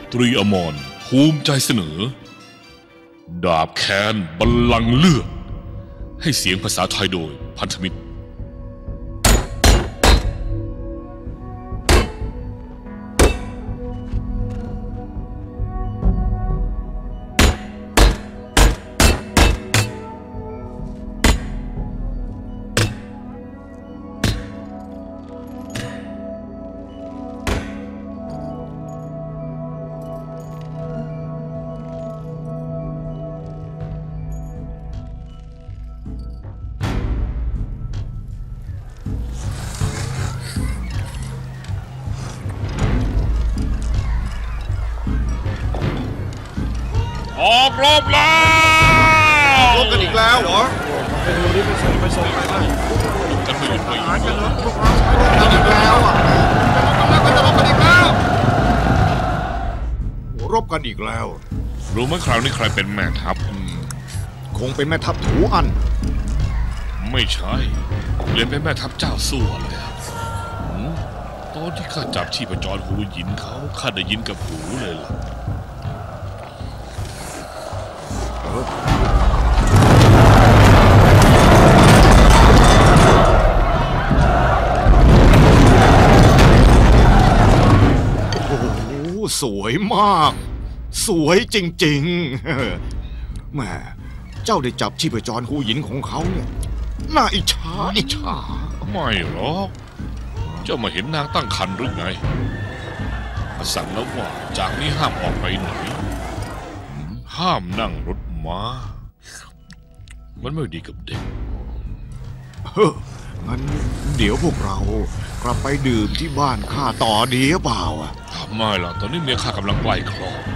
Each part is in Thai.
ตรีอมรภูมิใจเสนอดาบแค้นบัลลังก์เลือดให้เสียงภาษาไทยโดยพันธมิตรออกรบแล้วรบกันอีกแล้วเหรอไปดูนี่ไปส่งไปบ้างกันไม่หยุดไม่หยุดกันเหรอพวกเรากันอีกแล้วอ่ะก็จะรบกันอีกแล้วรบกันอีกแล้วรู้ไหมคราวนี้ใครเป็นแม่ทัพคงเป็นแม่ทัพถูอันไม่ใช่เรียนเป็นแม่ทัพเจ้าสั่วเลยตอนที่ข้าจับชีพจรหูหยินเขาข้าได้ยินกับหูเลยล่ะสวยมากสวยจริงๆแม่เจ้าได้จับชีพจรหูหยินของเขาเนี่ยน่าอิจฉาไม่หรอกเจ้ามาเห็นนางตั้งครรภ์หรือไงสั่งแล้วว่าจากนี้ห้ามออกไปไหนห้ามนั่งรถม้ามันไม่ดีกับเด็กงั้นเดี๋ยวพวกเรากลับไปดื่มที่บ้านข้าต่อดีหรือเปล่าไม่หรอกตอนนี้เมียข้ากำลังใกล้คลอด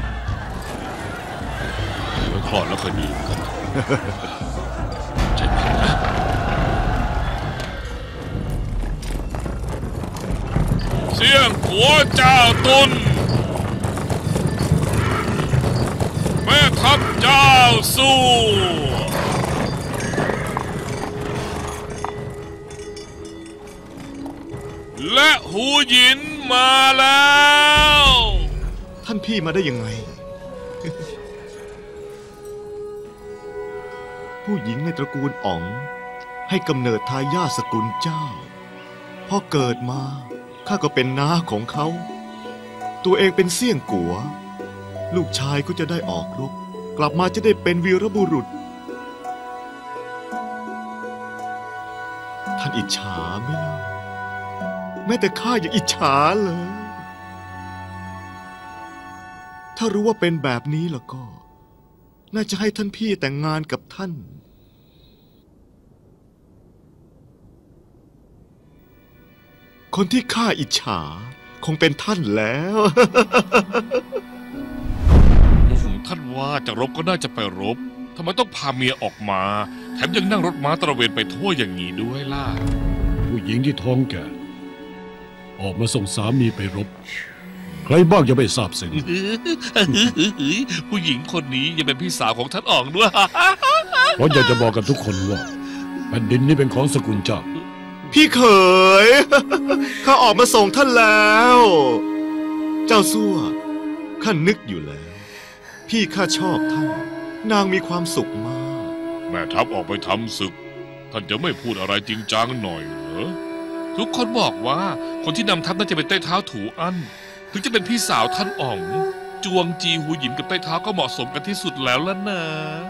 ไว้คลอดแล้วค่อยดื่มกันใช่ไหมนะเสี่ยงหัวเจ้าตุนแม่ทัพเจ้าสู้และหูหยินมาแล้วท่านพี่มาได้ยังไง ผู้หญิงในตระกูลอ๋องให้กำเนิดทายาทสกุลเจ้าพอเกิดมาข้าก็เป็นน้าของเขาตัวเองเป็นเสี่ยงกัวลูกชายก็จะได้ออกรบกลับมาจะได้เป็นวีรบุรุษท่านอิจฉาไหมล่ะแม้แต่ข้ายังอิจฉาเลยถ้ารู้ว่าเป็นแบบนี้แล้วก็น่าจะให้ท่านพี่แต่งงานกับท่านคนที่ข้าอิจฉาคงเป็นท่านแล้วท่านว่าจะรบก็น่าจะไปรบทำไมต้องพาเมียออกมาแถมยังนั่งรถม้าตระเวนไปทั่วอย่างนี้ด้วยล่ะผู้หญิงที่ท้องแก่ออกมาส่งสามีไปรบใครบ้างจะไม่ทราบซึ้งผู้หญิงคนนี้ยังเป็นพี่สาวของท่านอ๋องด้วยเพราะอยากจะบอกกับทุกคนว่าแผ่นดินนี้เป็นของสกุลเจ้าพี่เขยข้าออกมาส่งท่านแล้วเจ้าซั่วข้านึกอยู่แล้วพี่ข้าชอบท่านนางมีความสุขมากแม่ทัพออกไปทำศึกท่านจะไม่พูดอะไรจริงจังหน่อยเหรอทุกคนบอกว่าคนที่นำทัพน่าจะเป็นใต้เท้าถูอั้นถึงจะเป็นพี่สาวท่านอ๋องจวงจีหูหยินกับใต้เท้าก็เหมาะสมกันที่สุดแล้วล่ะนะ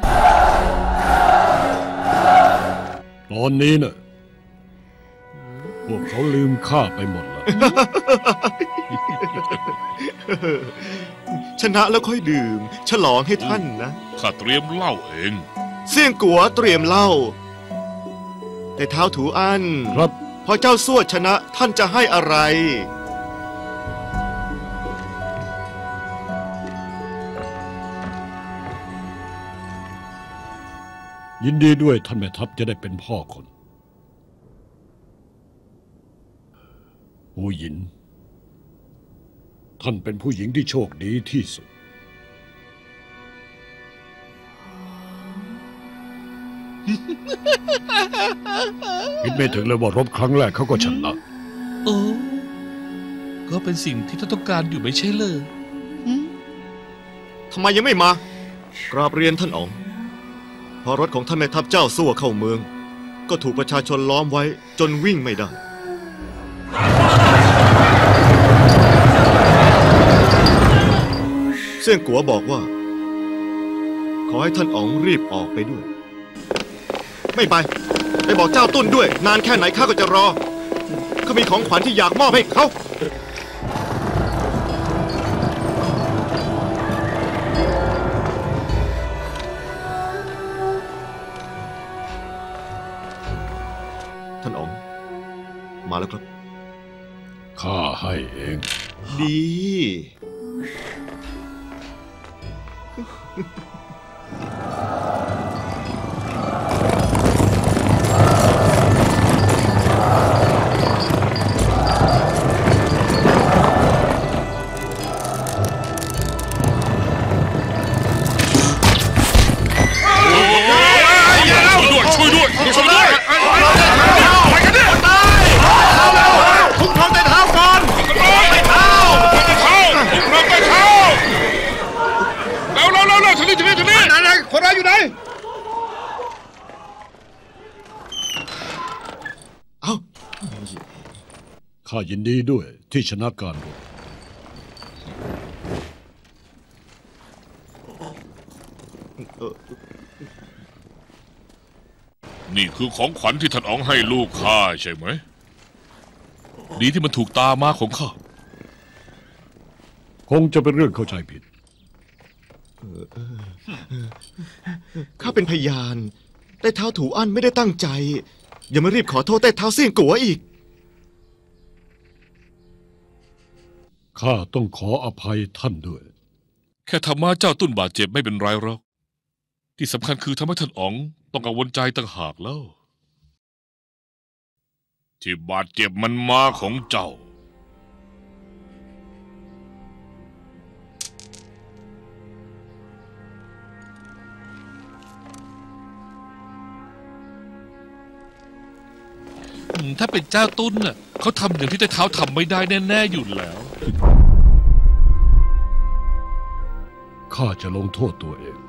ตอนนี้น่ะพวกเขาลืมข้าไปหมดแล้วชนะแล้วค่อยดื่มฉลองให้ท่านนะข้าเตรียมเหล้าเองเสี่ยงกัวเตรียมเหล้าแต่เท้าถูอั้นครับพอเจ้าซั่วชนะท่านจะให้อะไรยินดีด้วยท่านแม่ทัพจะได้เป็นพ่อคนหูหยินท่านเป็นผู้หญิงที่โชคดีที่สุดคิดไม่ถึงเลยว่ารบครั้งแรกเขาก็ชนะโอ้ก็เป็นสิ่งที่ท่านต้องการอยู่ไม่ใช่เลยทำไมยังไม่มากราบเรียนท่านอ๋องพอรถของท่านแม่ทัพเจ้าซั่วเข้าเมืองก็ถูกประชาชนล้อมไว้จนวิ่งไม่ได้เสี่ยงกัวบอกว่าขอให้ท่านอ๋องรีบออกไปด้วยไม่ไปบอกเจ้าตุ้นด้วยนานแค่ไหนข้าก็จะรอเขามีของขวัญที่อยากมอบให้เขาท่านอ๋องมาแล้วครับข้าให้เองดีช่วยด้วยไปกันดิทุกคนเต้นเท้าก่อนไปเท้าเร็วทีนี้ไหนคนร้ายอยู่ไหนเอ้าข้ายินดีด้วยที่ชนะการรบนี่คือของขวัญที่ท่านอ๋องให้ลูกข้าใช่ไหมดีที่มันถูกตามาของข้าคงจะเป็นเรื่องเข้าใจผิดข้าเป็นพยานใต้เท้าถูอั้นไม่ได้ตั้งใจอย่ามารีบขอโทษใต้เท้าเสี่ยงกัวอีกข้าต้องขออภัยท่านด้วยแค่ทำมาเจ้าตุ้นบาดเจ็บไม่เป็นไรหรอกที่สำคัญคือทำให้ท่านอ๋องต้องกังวลใจต่างหากแล้วที่บาดเจ็บมันมาของเจ้าถ้าเป็นเจ้าตุ้นน่ะเขาทำอย่างที่ใต้เท้าทำไม่ได้แน่ๆอยู่แล้วข้าจะลงโทษตัวเอง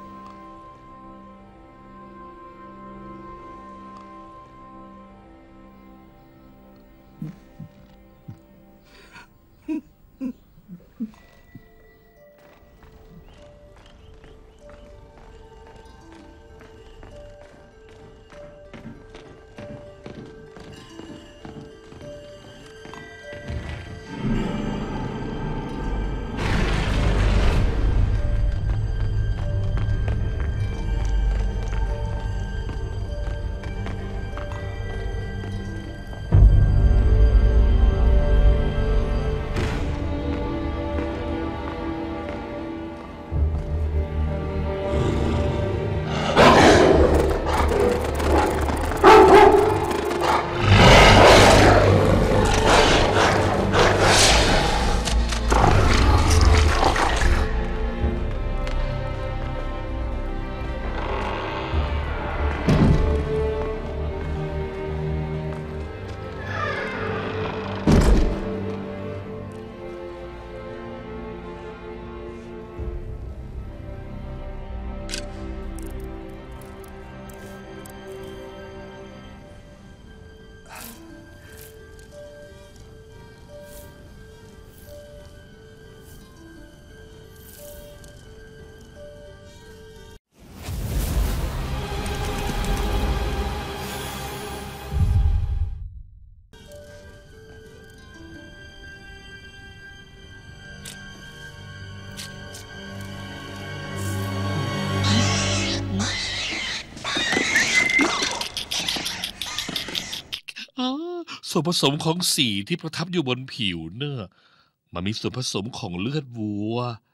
ส่วนผสมของสีที่ประทับอยู่บนผิวเนอะมันมีส่วนผสมของเลือดวัว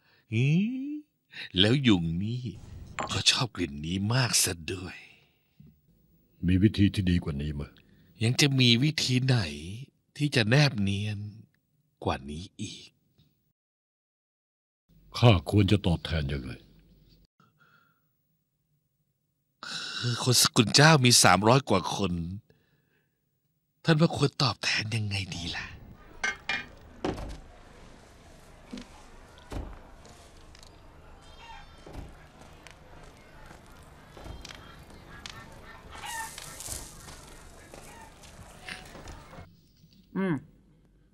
แล้วยุงนี่ก็ชอบกลิ่นนี้มากซะด้วยมีวิธีที่ดีกว่านี้มั้ยยังจะมีวิธีไหนที่จะแนบเนียนกว่านี้อีกข้าควรจะตอบแทนยังไงคือคนสกุลเจ้ามี300 กว่าคนท่านว่าควรตอบแทนยังไงดีล่ะ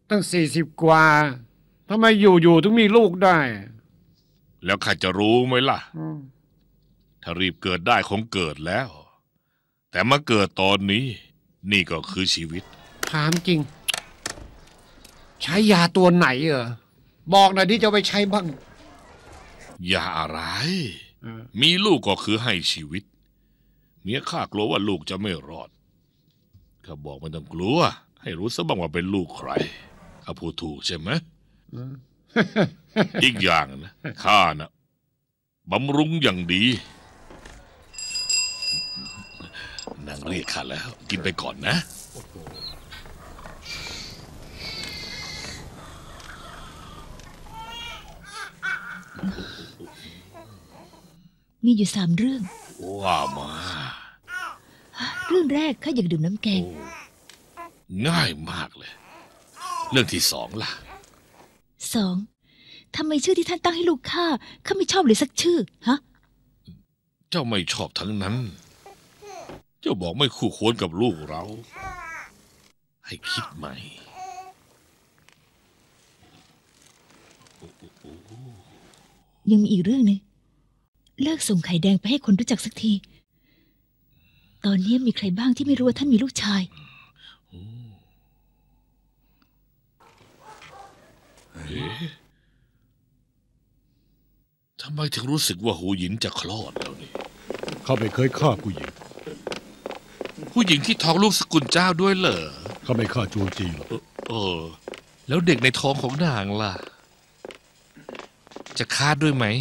ตั้ง40 กว่าทำไมอยู่ๆถึงมีลูกได้แล้วข้าจะรู้ไหมล่ะอืมถ้ารีบเกิดได้คงเกิดแล้ว แต่มาเกิดตอนนี้ นี่ก็คือชีวิตถามจริง ใช้ยาตัวไหนบอกหน่อยที่จะไปใช้บ้างอย่าอะไรเออมีลูกก็คือให้ชีวิต เมียข้ากลัวว่าลูกจะไม่รอดข้าบอกไม่ต้องกลัว ให้รู้ซะบ้างว่าเป็นลูกใครข้าพูดถูกใช่ไหม อีกอย่างนะข้านะบำรุงอย่างดีนางเรียกข้าแล้ว กินไปก่อนนะมีอยู่3 เรื่องว่ามาเรื่องแรกข้าอยากดื่มน้ำแกงโอ้ง่ายมากเลย เรื่องที่สองล่ะ 2. ทำไมชื่อที่ท่านตั้งให้ลูกข้าไม่ชอบเลยสักชื่อฮะเจ้าไม่ชอบทั้งนั้น เจ้าบอกไม่คู่ควรกับลูกเรา ให้คิดใหม่ยังมีอีกเรื่องหนึงเลิกส่งไข่แดงไปให้คนรู้จักสักที ตอนนี้มีใครบ้างที่ไม่รู้ว่าท่านมีลูกชายเอ๊ะทำไมถึงรู้สึกว่าหูหยินจะคลอดแล้วนี่ข้าไม่เคยฆ่าผู้หญิงผู้หญิงที่ท้องลูกสกุลเจ้าด้วยเหรอข้าไม่ฆ่าจวงจีหรอกแล้วเด็กในท้องของนางล่ะ จะฆ่าด้วยไหม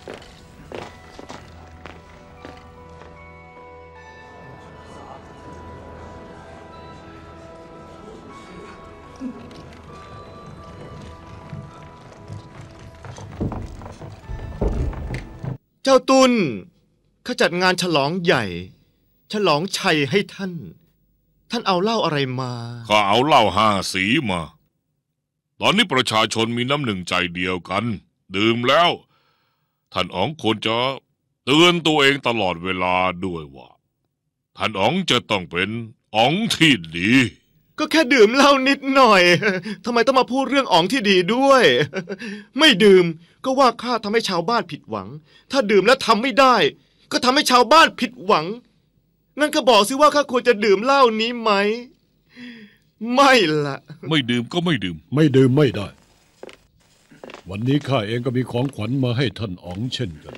เจ้าตุลข้าจัดงานฉลองใหญ่ ฉลองชัยให้ท่าน ท่านเอาเหล้าอะไรมาข้าเอาเหล้า5 สีมา ตอนนี้ประชาชนมีน้ำหนึ่งใจเดียวกัน ดื่มแล้ว ท่านอ๋องควรจะเตือนตัวเองตลอดเวลาด้วยว่า ท่านอ๋องจะต้องเป็นอ๋องที่ดีก็แค่ดื่มเหล้านิดหน่อย ทำไมต้องมาพูดเรื่องอ๋องที่ดีด้วย ไม่ดื่มก็ว่าข้าทำให้ชาวบ้านผิดหวัง ถ้าดื่มแล้วทำไม่ได้ ก็ทำให้ชาวบ้านผิดหวัง งั้นก็บอกสิว่าข้าควรจะดื่มเหล้านี้ไหม ไม่ละไม่ดื่มก็ไม่ดื่มไม่ดื่มไม่ได้ วันนี้ข้าเองก็มีของขวัญมาให้ท่านอ๋องเช่นกัน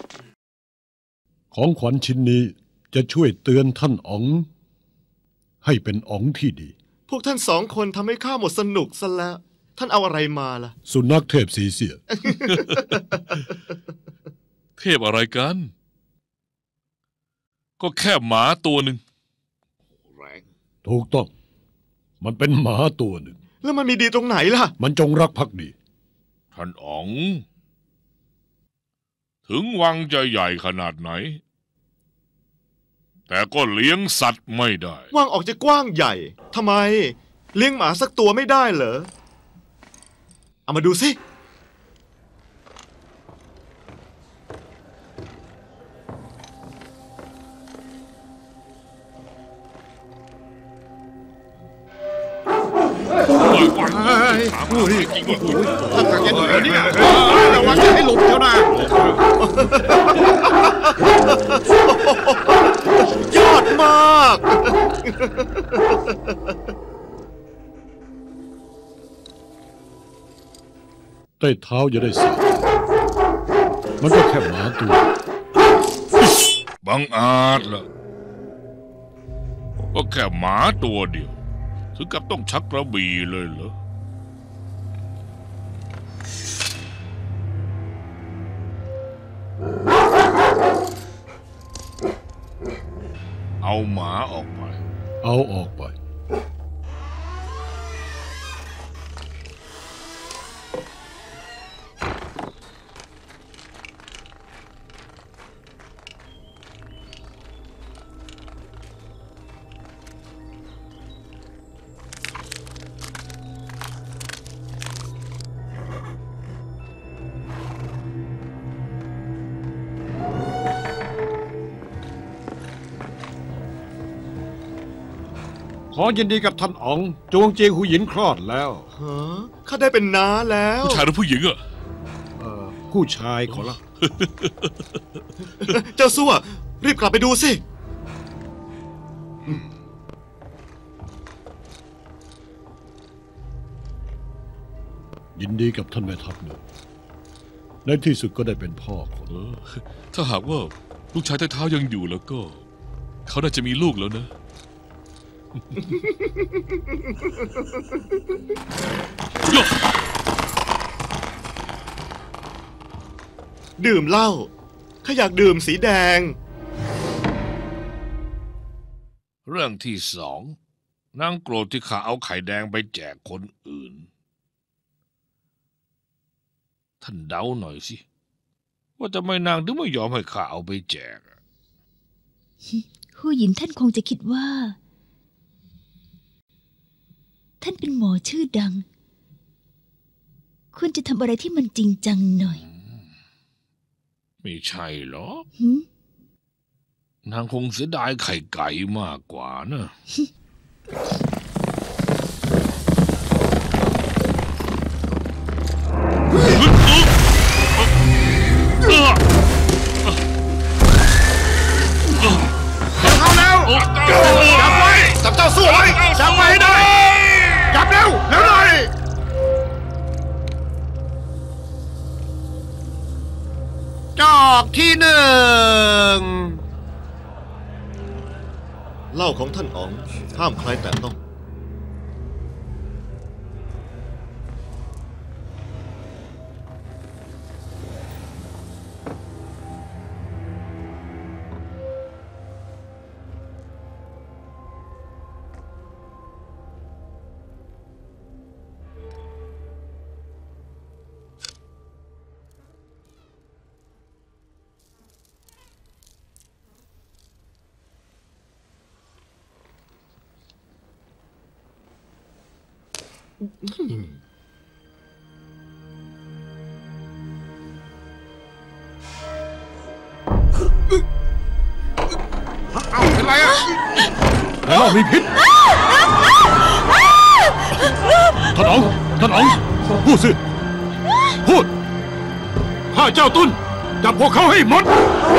ของขวัญชิ้นนี้จะช่วยเตือนท่านอ๋อง ให้เป็นอ๋องที่ดีพวกท่าน2 คนทำให้ข้าหมดสนุกซะแล้ว ท่านเอาอะไรมาล่ะสุนัขเทพสีเสียเทพอะไรกัน ก็แค่หมาตัวหนึ่งแรงถูกต้อง มันเป็นหมาตัวหนึ่งแล้วมันมีดีตรงไหนล่ะมันจงรักภักดีท่านอ๋อง ถึงวังจะใหญ่ขนาดไหน แต่ก็เลี้ยงสัตว์ไม่ได้ว่างออกจะกว้างใหญ่ ทำไม เลี้ยงหมาสักตัวไม่ได้เหรอ เอามาดูสิท่านทางยังไงเนี่ยระวังจะให้หลุดเจ้านะยอดมากใต้เท้าจะได้เสียมันก็แค่หมาตัวบังอาจล่ะ ก็แค่หมาตัวเดียว ถึงกับต้องชักกระบี่เลยเหรอ เอาหมาออกไปเอาออกไปขอยินดีกับท่านอ๋องจวงเจียงหูหยินคลอดแล้วฮะข้าได้เป็นน้าแล้วผู้ชายหรือผู้หญิงอะผู้ชายขอรับเจ้าซั่วรีบกลับไปดูสิยินดีกับท่านแม่ทัพนะในที่สุดก็ได้เป็นพ่อคนถ้าหากว่าลูกชายใต้เท้ายังอยู่แล้วก็ เขาน่าจะมีลูกแล้วนะดื่มเหล้าข้าอยากดื่มสีแดงเรื่องที่สองนางโกรธที่ข้าเอาไข่แดงไปแจกคนอื่น ท่านเดาหน่อยสิ ว่าทำไมนางถึงไม่ยอมให้ข้าเอาไปแจกหูหยินท่านคงจะคิดว่า ท่านเป็นหมอชื่อดัง ควรจะทำอะไรที่มันจริงจังหน่อยไม่ใช่หรอหืมนางคงเสียดายไข่ไก่มากกว่านะเอาแล้วจับไว้จับเจ้าสู้ไว้จับไว้ให้ได้จับเร็วเร็วหน่อยจอกที่หนึ่งเหล้าของท่านอ๋องห้ามใครแตะต้องเอาเป็นไรอ่ะแล้วมีพิษท่านอ๋องท่านอ๋องพูดสิพูดข้าเจ้าตุ้นจับพวกเขาให้หมด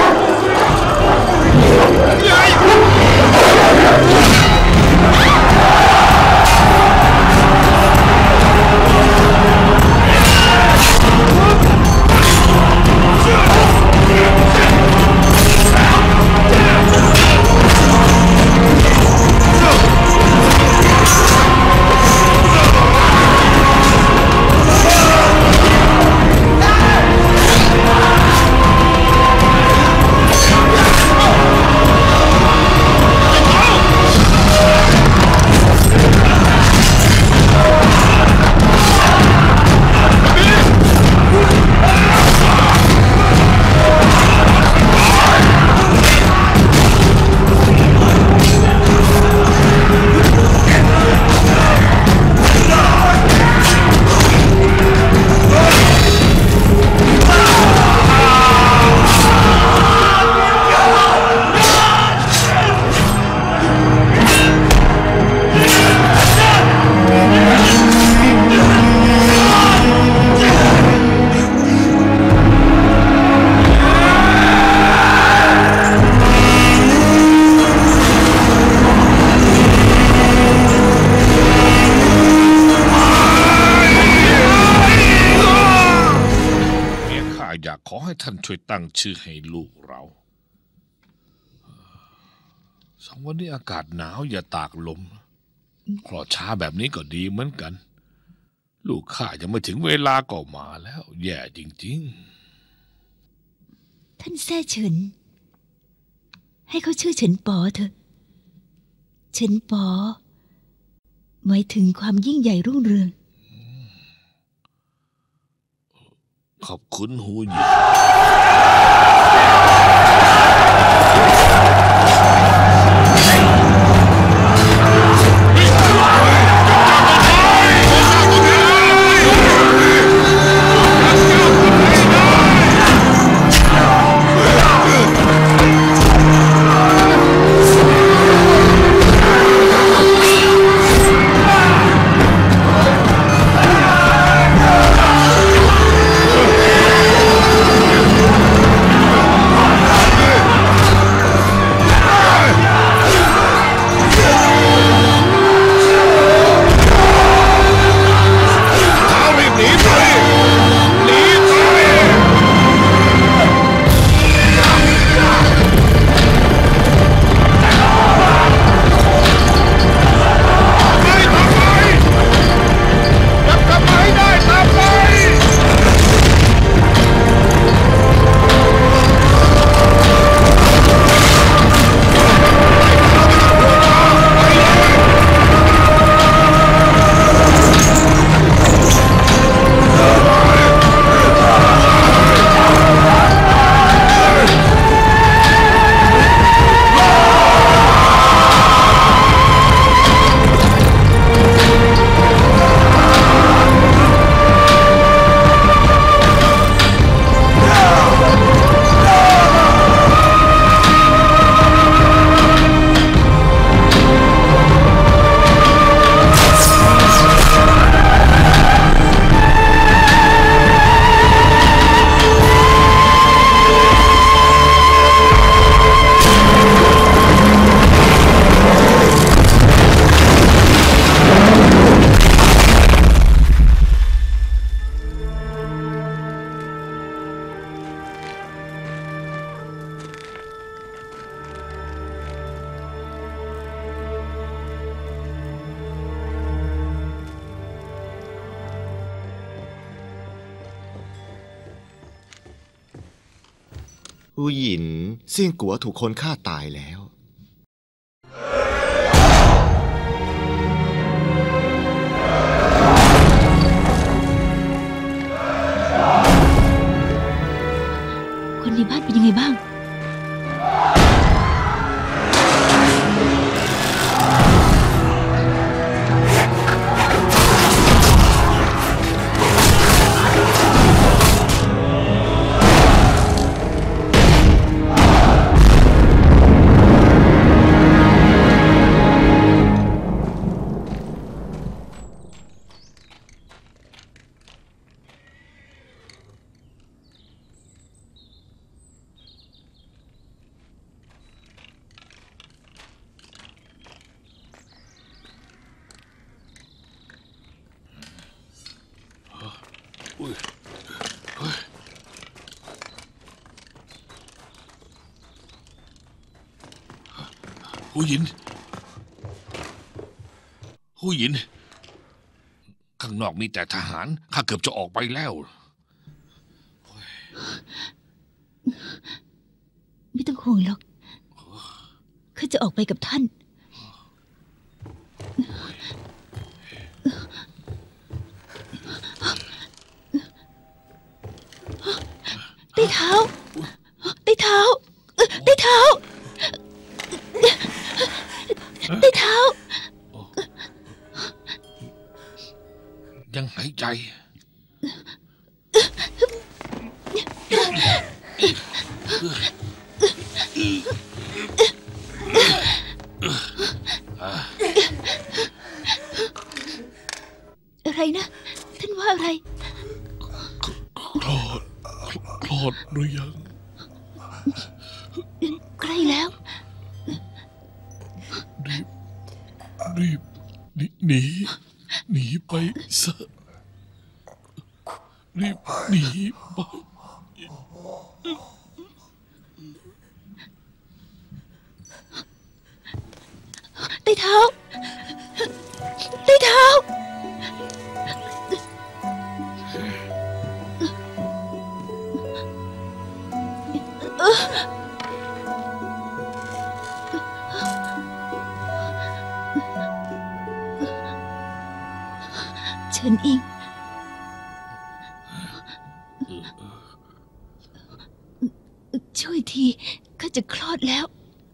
ขอให้ท่านช่วยตั้งชื่อให้ลูกเรา2 วันนี้อากาศหนาวอย่าตากลมคลอดช้าแบบนี้ก็ดีเหมือนกัน ลูกข้ายังไม่ถึงเวลาก็มาแล้ว แย่จริงๆท่านแซ่เฉิน ให้เขาชื่อเฉินป๋อเถอะ เฉินป๋อหมายถึงความยิ่งใหญ่รุ่งเรืองขอบคุณหูหยินผู้หญินเสี่ยงกัวถูกคนฆ่าตายแล้วคนในบ้านเป็นยังไงบ้างผู้หญินข้างนอกมีแต่ทหารข้าเกือบจะออกไปแล้วไม่ต้องห่วงหรอกข้าจะออกไปกับท่านใต้เท้าใต้เท้าใต้เท้าใต้เท้ายังหายใจอะไรนะท่านว่าอะไรคลอดหรือยังใกล้แล้วรีบหนีไปซะรีบหนีไปใต้เท้าใต้เท้าเฉินอิงช่วยทีข้าจะคลอดแล้ว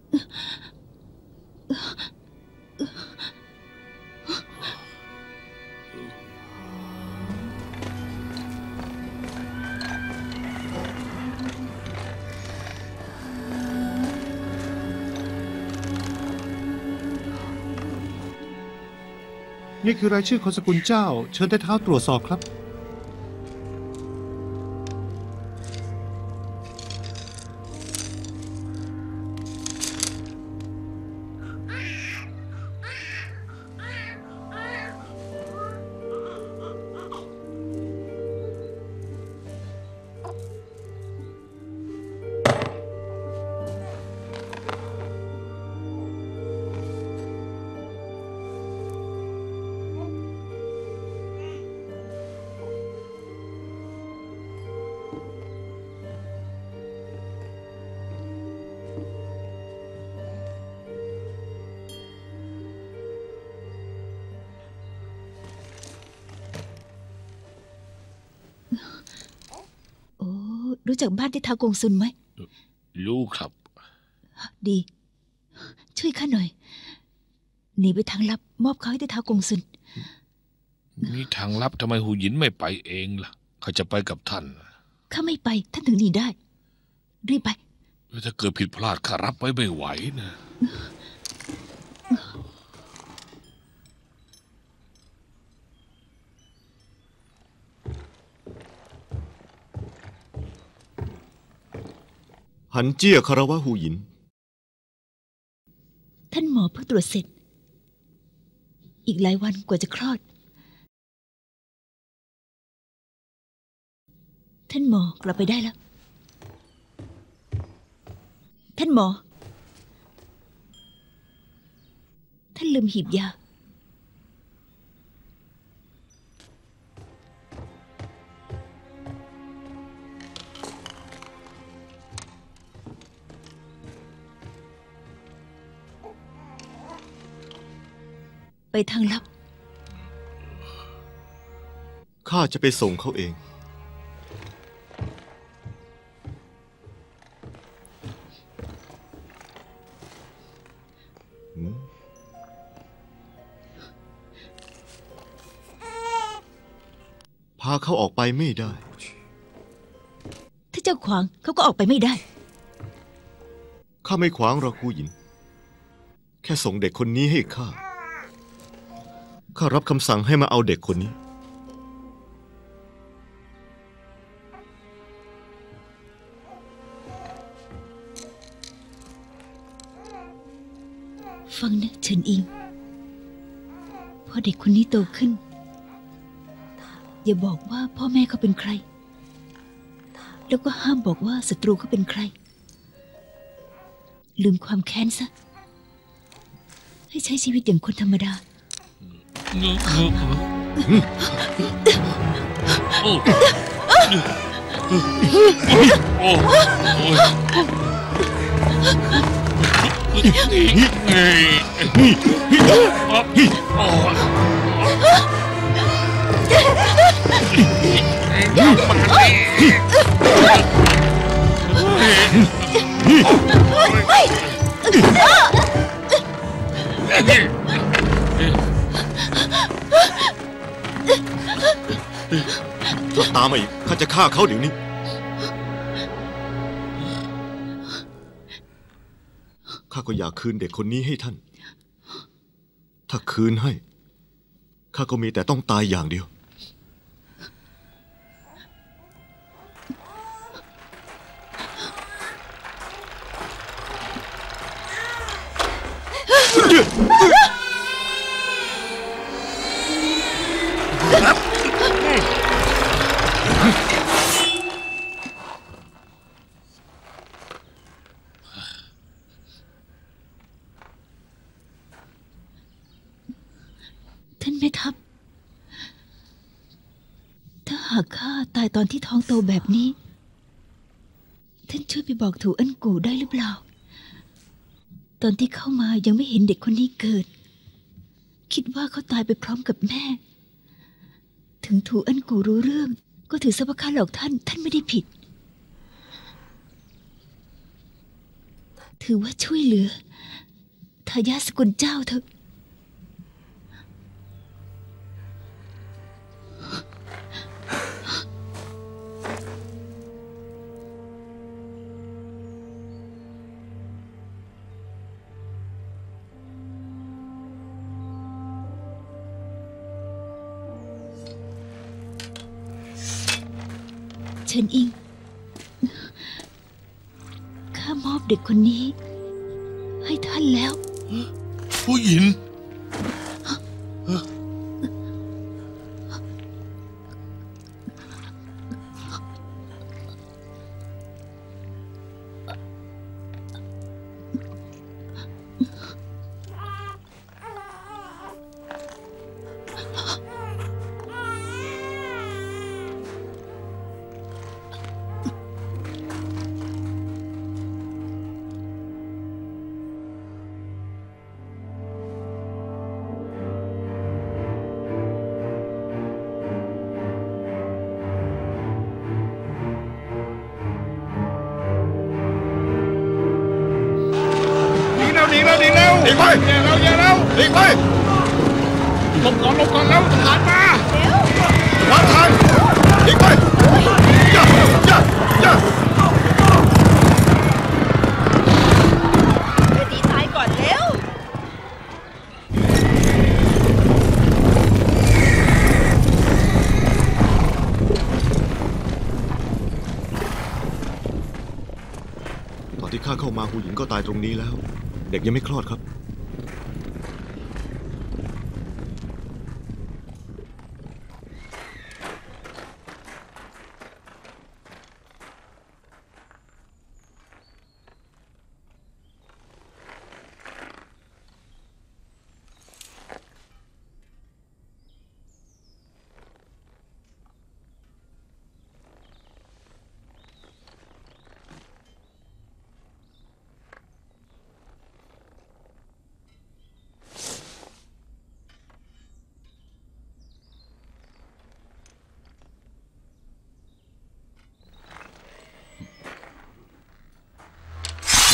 นี่คือรายชื่อคนสกุลเจ้าเชิญใต้เท้าตรวจสอบครับโอ้รู้จักบ้านใต้เท้ากงซุนไหมรู้ครับดีช่วยข้าหน่อยหนีไปทางลับมอบเขาให้ใต้เท้ากงซุนมีทางลับทำไมหูหยินไม่ไปเองล่ะเขาจะไปกับท่านข้าไม่ไปท่านถึงหนีได้รีบไปถ้าเกิดผิดพลาดข้ารับไว้ไม่ไหวนะหันเจี้ยคารวะหูหยินท่านหมอเพิ่งตรวจเสร็จอีกหลายวันกว่าจะคลอดท่านหมอกลับไปได้แล้วท่านหมอท่านลืมหีบยาทางลับข้าจะไปส่งเขาเองหืมพาเขาออกไปไม่ได้ถ้าเจ้าขวางเขาก็ออกไปไม่ได้ข้าไม่ขวางหรอกกูหยิน แค่ส่งเด็กคนนี้ให้ข้า ข้ารับคำสั่งให้มาเอาเด็กคนนี้ฟังนะเฉินอิง พอเด็กคนนี้โตขึ้น อย่าบอกว่าพ่อแม่เขาเป็นใคร แล้วก็ห้ามบอกว่าศัตรูเขาเป็นใคร ลืมความแค้นซะ ให้ใช้ชีวิตอย่างคนธรรมดาโอ้โอ้โอ้ถ้าตามมาอีกข้าจะฆ่าเขาเดี๋ยวนี้ ข้าก็อยากคืนเด็กคนนี้ให้ท่าน ถ้าคืนให้ ข้าก็มีแต่ต้องตายอย่างเดียวท่านแม่ทัพ ถ้าหากข้าตายตอนที่ท้องโตแบบนี้ ท่านช่วยไปบอกถูเอิ้นกูได้หรือเปล่า ตอนที่เข้ามายังไม่เห็นเด็กคนนี้เกิด คิดว่าเขาตายไปพร้อมกับแม่ ถึงถูเอิ้นกูรู้เรื่อง ก็ถือซะว่าข้าหลอกท่าน ท่านไม่ได้ผิด ถือว่าช่วยเหลือทายาทสกุลเจ้าเถอะ เฉินอิง ข้ามอบเด็กคนนี้ ให้ท่านแล้วผู้หญิงหนีแล้วหนีแล้วหนีไปอย่าแล้วหนีไปหลบก่อนแล้วทหารมาทหารหนีไปอย่าหนีตายก่อนเร็วตอนที่ข้าเข้ามาหูหญิงก็ตายตรงนี้แล้ว เด็กยังไม่คลอดครับ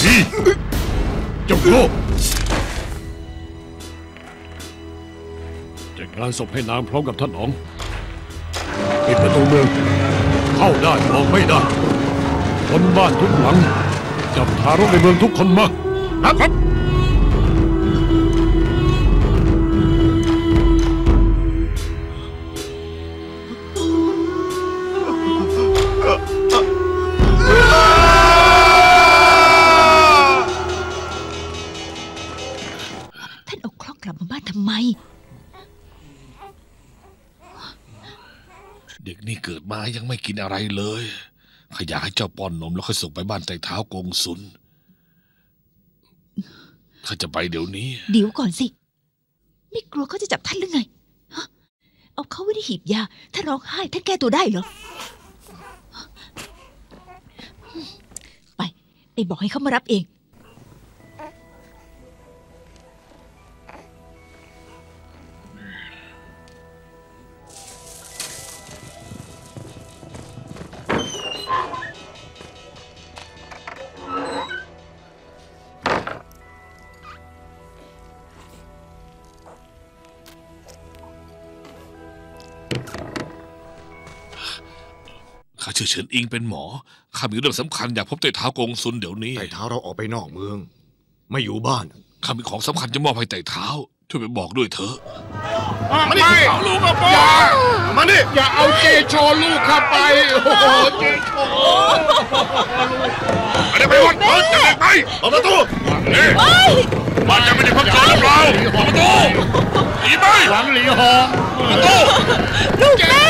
นี่เจ้าโง่จัดงานศพให้นางพร้อมกับท่านอ๋องปิดประตูเมืองเข้าได้ออกไม่ได้คนบ้านทุกหลังจับทารกในเมืองทุกคนมาครับท่านเอาครอกกลับมาบ้านทำไมเด็กนี่เกิดมายังไม่กินอะไรเลยข้าอยากให้เจ้าป้อนนมแล้วค่อยส่งไปบ้านไต่เท้ากงสุนข้าจะไปเดี๋ยวนี้เดี๋ยวก่อนสิไม่กลัวเขาจะจับท่านหรือไงฮะเอาเขาไว้ในหีบยาถ้าร้องไห้ท่านแก้ตัวได้เหรอไปบอกให้เขามารับเองข้าชื่อเฉินอิงเป็นหมอข้ามีเรื่องสำคัญอยากพบไต่เท้ากงซุนเดี๋ยวนี้ไต่เท้าเราออกไปนอกเมืองไม่อยู่บ้านข้ามีของสำคัญจะมอบให้ไต่เท้าช่วยไปบอกด้วยเถอะมาดิเอาลูกเข้าไปมาดิอย่าเอาเจโชลูกเข้าไปโอ้โหเจโชเดี๋ยวไปวัดเปิดจะเด็กไปเปิดประตูบ้านจะไม่ได้พักผ่อนหรือเปล่าเปิดประตูหนีไปหวังหลีหองประตูลูกแม่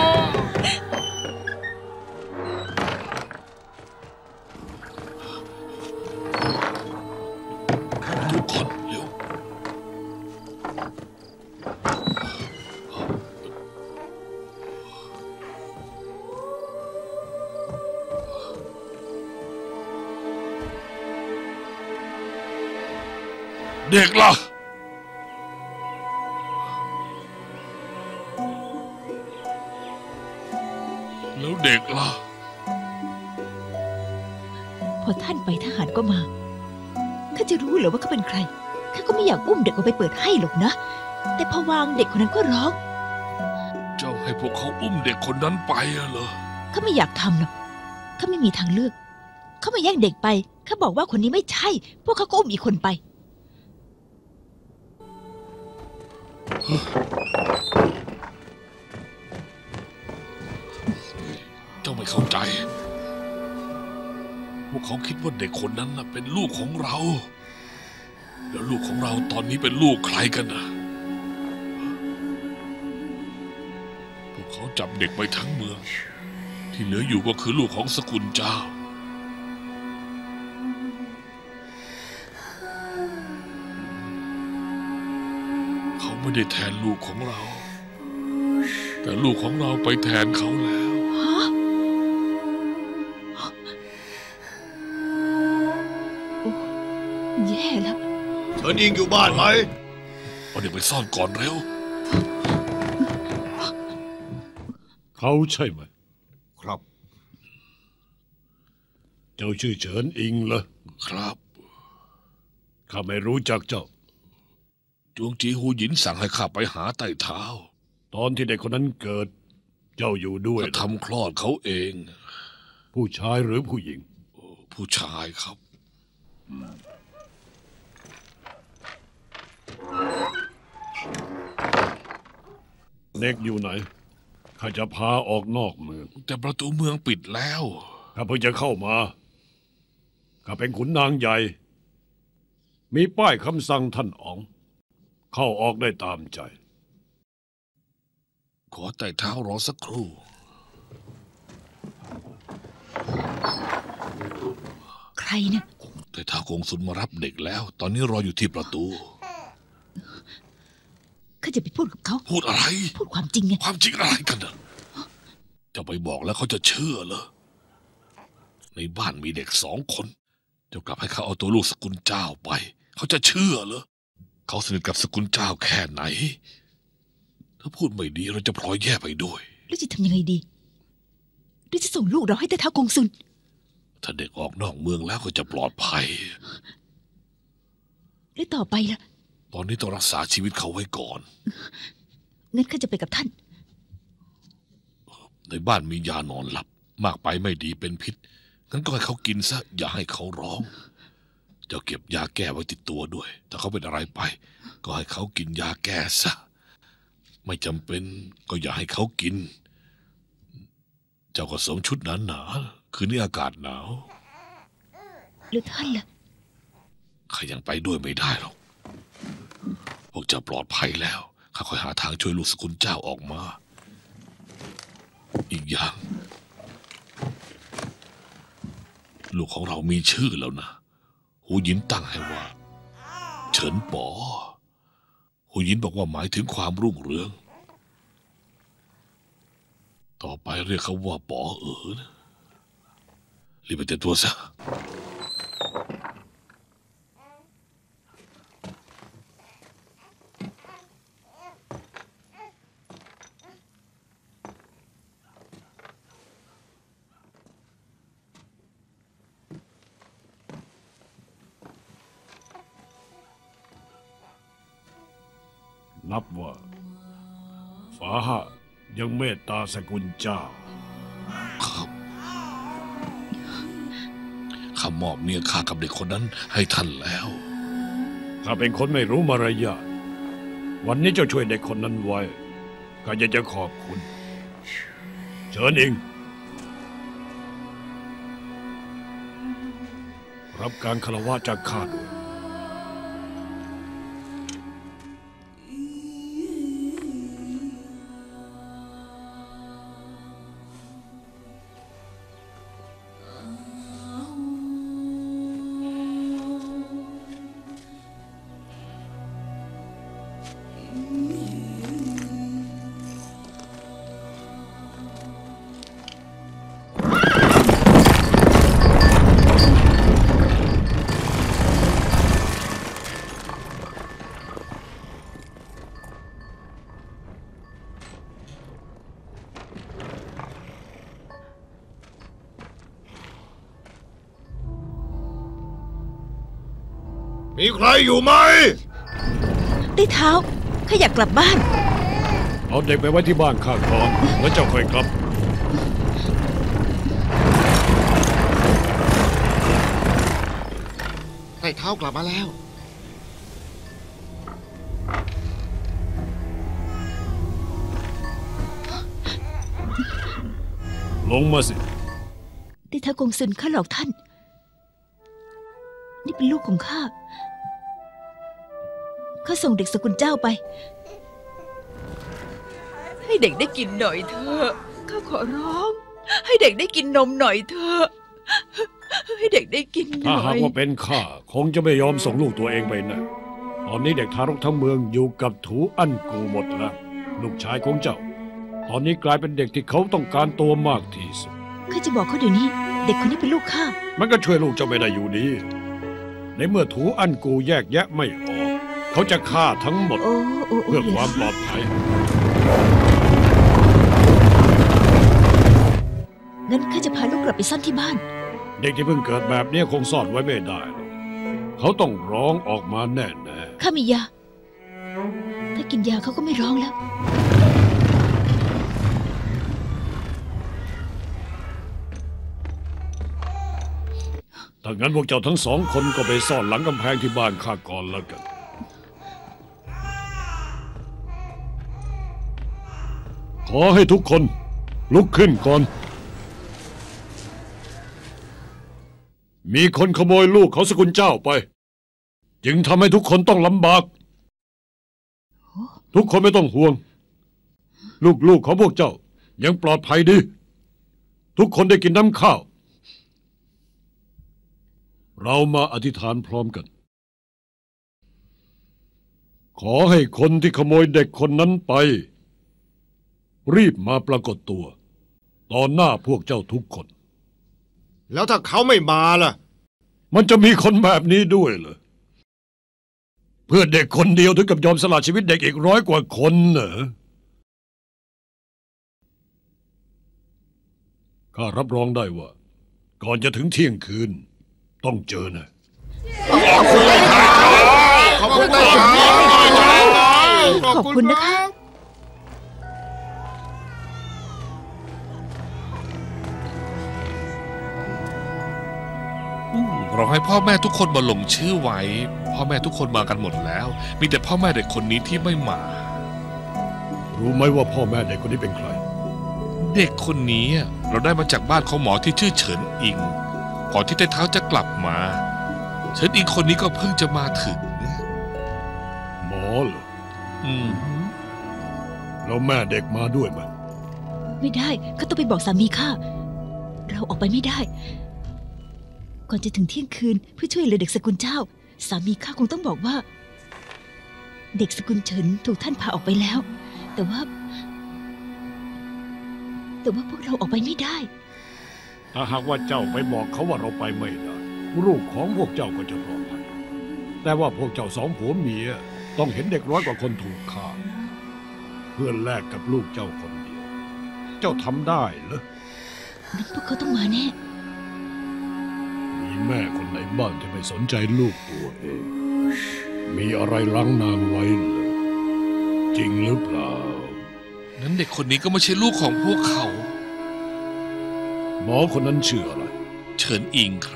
ทุกคนเร็วเด็กล่ะแล้วเด็กล่ะพอท่านไปทหารก็มาข้าจะรู้เหรอว่าเขาเป็นใครข้าก็ไม่อยากอุ้มเด็กออกไปเปิดให้หรอกนะแต่พอวางเด็กคนนั้นก็ร้องเจ้าให้พวกเขาอุ้มเด็กคนนั้นไปเหรอข้าไม่อยากทำหรอกข้าไม่มีทางเลือกเขามาแย่งเด็กไปข้าบอกว่าคนนี้ไม่ใช่พวกเขาก็อุ้มอีกคนไปเจ้าไม่เข้าใจพวกเขาคิดว่าเด็กคนนั้นน่ะเป็นลูกของเราแล้วลูกของเราตอนนี้เป็นลูกใครกันนะพวกเขาจับเด็กไปทั้งเมืองที่เหลืออยู่ก็คือลูกของสกุลเจ้าเขาไม่ได้แทนลูกของเราแต่ลูกของเราไปแทนเขาแล้วแย่แล้วเฉินอิงอยู่บ้านไหมเอาเด็กไปซ่อนก่อนเร็วเขาใช่ไหมครับเจ้าชื่อเฉินอิงเหรอครับข้าไม่รู้จักเจ้าจวงจีฮูหยินสั่งให้ข้าไปหาไต่เท้าตอนที่เด็กคนนั้นเกิดเจ้าอยู่ด้วยทำคลอดเขาเองผู้ชายหรือผู้หญิงผู้ชายครับเด็กอยู่ไหนข้าจะพาออกนอกเมืองแต่ประตูเมืองปิดแล้วข้าเพิ่งจะเข้ามาข้าเป็นขุนนางใหญ่มีป้ายคำสั่งท่านอ๋องเข้าออกได้ตามใจขอไต่เท้ารอสักครู่ใครเนี่ยไต่เท้ากงสุนมารับเด็กแล้วตอนนี้รออยู่ที่ประตูข้าจะไปพูดกับเขาพูดอะไรพูดความจริงไงความจริงอะไรกันนะจะไปบอกแล้วเขาจะเชื่อเหรอในบ้านมีเด็ก2 คนจะกลับให้เขาเอาตัวลูกสกุลเจ้าไปเขาจะเชื่อเหรอเขาสนิทกับสกุลเจ้าแค่ไหนถ้าพูดไม่ดีเราจะพลอยแย่ไปด้วยแล้วจะทำยังไงดีหรือจะส่งลูกเราให้ไต่เท้ากงสุนถ้าเด็กออกนอกเมืองแล้วก็จะปลอดภัยแล้วต่อไปล่ะตอนนี้ต้องรักษาชีวิตเขาไว้ก่อนงั้นข้าจะไปกับท่านในบ้านมียานอนหลับมากไปไม่ดีเป็นพิษงั้นก็ให้เขากินซะอย่าให้เขาร้องเจ้าเก็บยาแก้ไว้ติดตัวด้วยถ้าเขาเป็นอะไรไปก็ให้เขากินยาแก้ซะไม่จำเป็นก็อย่าให้เขากินเจ้าก็สวมชุดหนาๆคืนนี้อากาศหนาวหรือท่านล่ะข้ายังไปด้วยไม่ได้หรอกพวกเจ้าปลอดภัยแล้วข้าค่อยหาทางช่วยลูกสกุลเจ้าออกมาอีกอย่างลูกของเรามีชื่อแล้วนะหูหยินตั้งให้ว่าเฉินป๋อหูหยินบอกว่าหมายถึงความรุ่งเรืองต่อไปเรียกเขาว่าป๋อนะรีบไปเตรียมตัวซะนับว่าฟ้ายังเมตตาสกุลเจ้าครับข้ามอบเมียข้ากับเด็กคนนั้นให้ท่านแล้วข้าเป็นคนไม่รู้มารยาทวันนี้เจ้าช่วยเด็กคนนั้นไว้ข้าอยากจะขอบคุณเชิญเองรับการคารวะจากข้าด้วยมีใครอยู่ไหมได้เท้าข้าอยากกลับบ้านเอาเด็กไปไว้ที่บ้านข้าก่อนแล้วเจ้าค่อยกลับไต่เท้ากลับมาแล้วลงมาสิได้เท้ากงสุนข้าหลอกท่าน นี่เป็นลูกของข้า ข้าส่งเด็กสกุลเจ้าไปให้เด็กได้กินหน่อยเถอะข้าขอร้อง ให้เด็กได้กินนมหน่อยเถอะให้เด็กได้กินหถ้าน่อหากยว่าเป็นข้าคงจะไม่ยอมส่งลูกตัวเองไปนะตอนนี้เด็กทารกทั้งเมืองอยู่กับถูอั้นกูหมดแล้วลูกชายของเจ้า ตอนนี้กลายเป็นเด็กที่เขาต้องการตัวมากที่สุดข้าจะบอกเขาเดี๋ยวนี้ เด็กคนนี้เป็นลูกข้ามันก็ช่วยลูกเจ้าไม่ได้อยู่ดีในเมื่อถูอั้นกูแยกแยะไม่ออกเขาจะฆ่าทั้งหมดโอ้โอ้โอ้เพื่อความปลอดภัยงั้นข้าจะพาลูกกลับไปซ่อนที่บ้านเด็กที่เพิ่งเกิดแบบนี้คงซ่อนไว้ไม่ได้หรอกเขาต้องร้องออกมาแน่ข้ามียา ถ้ากินยาเขาก็ไม่ร้องแล้วถ้างั้นพวกเจ้าทั้งสองคนก็ไปซ่อนหลังกำแพงที่บ้านข้าก่อนแล้วกัน ขอให้ทุกคนลุกขึ้นก่อน มีคนขโมยลูกเขาสกุลเจ้าไป จึงทำให้ทุกคนต้องลำบาก ทุกคนไม่ต้องห่วง ลูกของพวกเจ้ายังปลอดภัยดี ทุกคนได้กินน้ำข้าว เรามาอธิษฐานพร้อมกัน ขอให้คนที่ขโมยเด็กคนนั้นไป รีบมาปรากฏตัวต่อหน้าพวกเจ้าทุกคนแล้วถ้าเขาไม่มาล่ะมันจะมีคนแบบนี้ด้วยเหรอ เพื่อเด็กคนเดียวถึงกับยอมสละชีวิตเด็กอีก100 กว่าคนเหรอข้ารับรองได้ว่าก่อนจะถึงเที่ยงคืน ต้องเจอนะขอบคุณนะขอบคุณนะคะเราให้พ่อแม่ทุกคนมาลงชื่อไว้ พ่อแม่ทุกคนมากันหมดแล้ว มีแต่พ่อแม่เด็กคนนี้ที่ไม่มารู้ไหมว่าพ่อแม่เด็กคนนี้เป็นใครเด็กคนนี้เราได้มาจากบ้านของหมอที่ชื่อเฉินอิงก่อนที่ใต้เท้าจะกลับมา เฉินอิงคนนี้ก็เพิ่งจะมาถึงหมอเหรออืมแล้วแม่เด็กมาด้วยไหมไม่ได้ข้าต้องไปบอกสามีข้าเราออกไปไม่ได้ ก่อนจะถึงเที่ยงคืนเพื่อช่วยเหลือเด็กสกุลเจ้า สามีข้าคงต้องบอกว่า เด็กสกุลเฉินถูกท่านพาออกไปแล้ว แต่ว่าพวกเราออกไปไม่ได้ถ้าหากว่าเจ้าไปบอกเขาว่าเราไปไม่ได้ลูกของพวกเจ้าก็จะปลอดภัยแต่ว่าพวกเจ้าสองผัวเมียต้องเห็นเด็กร้อยกว่าคนถูกฆ่าเพื่อแลกกับลูกเจ้าคนเดียวเจ้าทำได้เหรองั้นพวกเขาต้องมาแน่มีแม่คนไหนบ้างที่ไม่สนใจลูกตัวเอง มีอะไรล้างนางไว้เหรอจริงหรือเปล่านั้นเด็กคนนี้ก็ไม่ใช่ลูกของพวกเขาหมอคนนั้นชื่ออะไรเฉินอิงครับ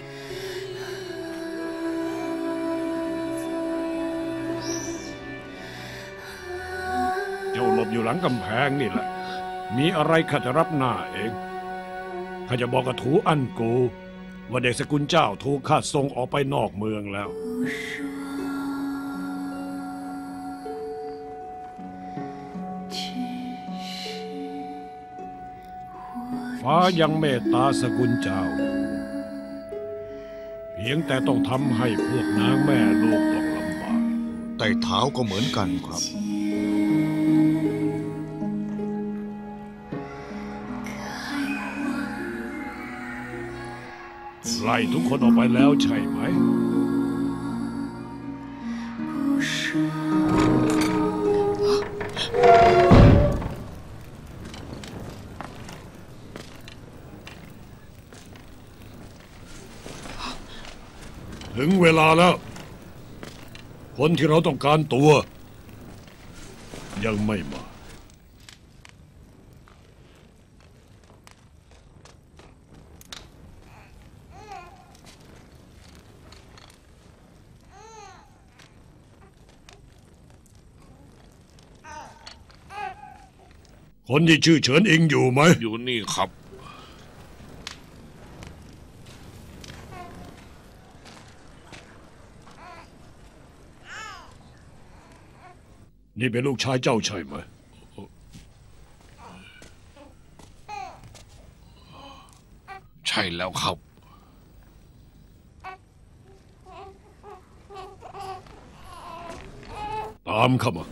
เจ้าหลบอยู่หลังกำแพงนี่แหละ มีอะไรข้าจะรับหน้าเองข้าจะบอกกับถูอั้นกูว่าเด็กสกุลเจ้าถูกข้าส่งออกไปนอกเมืองแล้ว ฟ้ายังเมตตาสกุลเจ้าอยู่เพียงแต่ต้องทำให้พวกนางแม่ลูกต้องลำบากไต่เท้าก็เหมือนกันครับไล่ทุกคนออกไปแล้วใช่ไหม ถึงเวลาแล้ว คนที่เราต้องการตัว ยังไม่มา คนที่ชื่อเฉินอิงอยู่ไหมอยู่นี่ครับนี่เป็นลูกชายเจ้าใช่ไหมใช่แล้วครับตามเข้ามา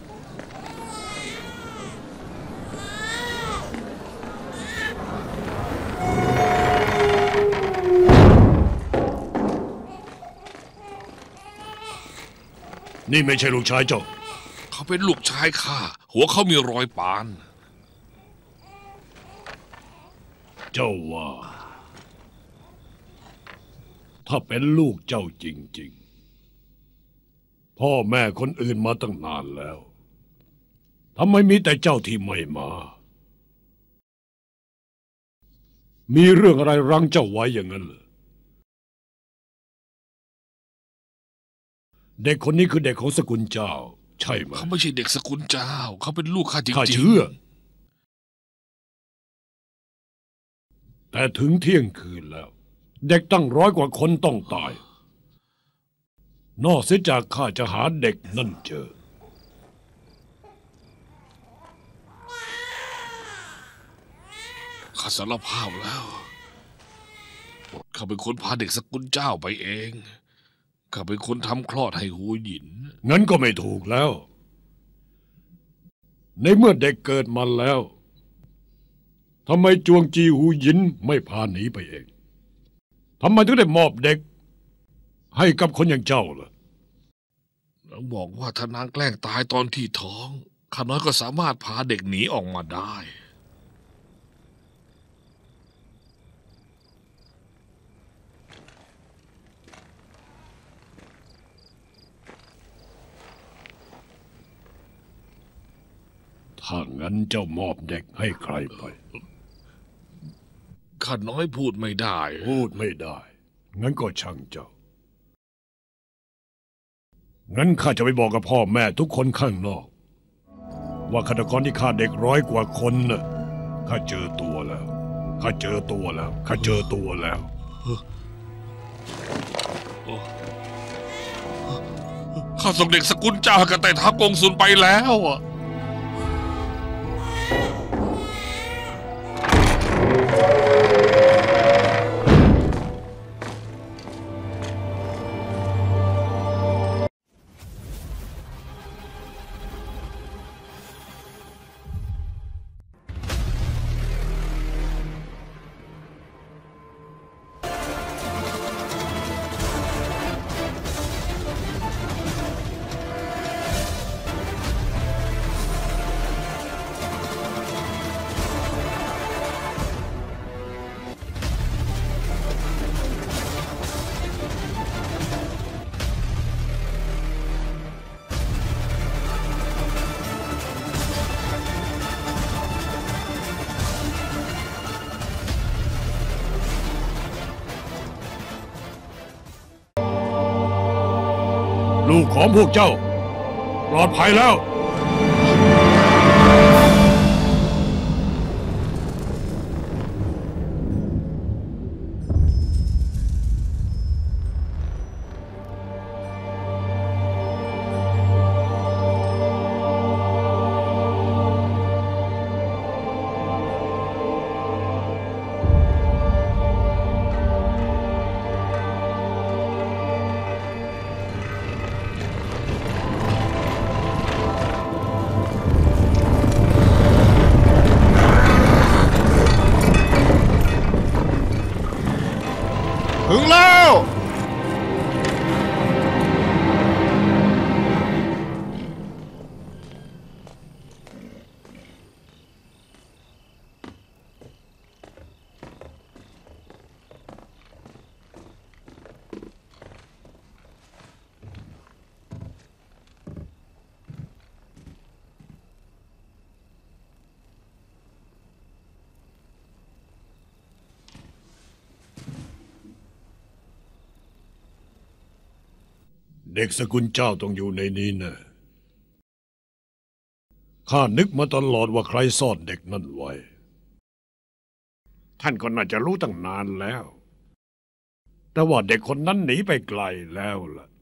นี่ไม่ใช่ลูกชายเจ้าเขาเป็นลูกชายข้าหัวเขามีรอยปานเจ้าว่า ถ้าเป็นลูกเจ้าจริงๆ พ่อแม่คนอื่นมาตั้งนานแล้วทำไมมีแต่เจ้าที่ไม่มา มีเรื่องอะไรรั้งเจ้าไว้อย่างนั้นเหรอเด็กคนนี้คือเด็กของสกุลเจ้า ใช่ไหมเขาไม่ใช่เด็กสกุลเจ้า เขาเป็นลูกข้าจริงๆข้าเชื่อ แต่ถึงเที่ยงคืนแล้ว เด็กตั้งร้อยกว่าคนต้องตาย นอกเสียจากข้าจะหาเด็กนั่นเจอข้าสารภาพแล้วข้าเป็นคนพาเด็กสกุลเจ้าไปเองข้าเป็นคนทำคลอดให้หูหยินงั้นก็ไม่ถูกแล้ว ในเมื่อเด็กเกิดมาแล้วทำไมจวงจีหูหยินไม่พาหนีไปเองทำไมถึงได้มอบเด็ก ให้กับคนอย่างเจ้าล่ะแล้วบอกว่าถ้านางแกล้งตายตอนที่ท้องข้าน้อยก็สามารถพาเด็กหนีออกมาได้ถถ้างั้นเจ้ามอบเด็กให้ใครไปข้าน้อยพูดไม่ได้พูดไม่ได้ งั้นก็ช่างเจ้า งั้นข้าจะไปบอกกับพ่อแม่ทุกคนข้างนอก ว่าฆาตกรที่ฆ่าเด็ก100 กว่าคนน่ะข้าเจอตัวแล้ว ข้าเจอตัวแล้ว ข้าเจอตัวแล้วข้าส่งเด็กสกุลเจ้าให้กับไต่เท้ากงสุลไปแล้วอะลูกของพวกเจ้าปลอดภัยแล้วถึงแล้วเด็กสกุลเจ้าต้องอยู่ในนี้นะข้านึกมาตลอดว่าใครซ่อนเด็กนั่นไว้ ท่านก็น่าจะรู้ตั้งนานแล้ว แต่ว่าเด็กคนนั้นหนีไปไกลแล้วล่ะ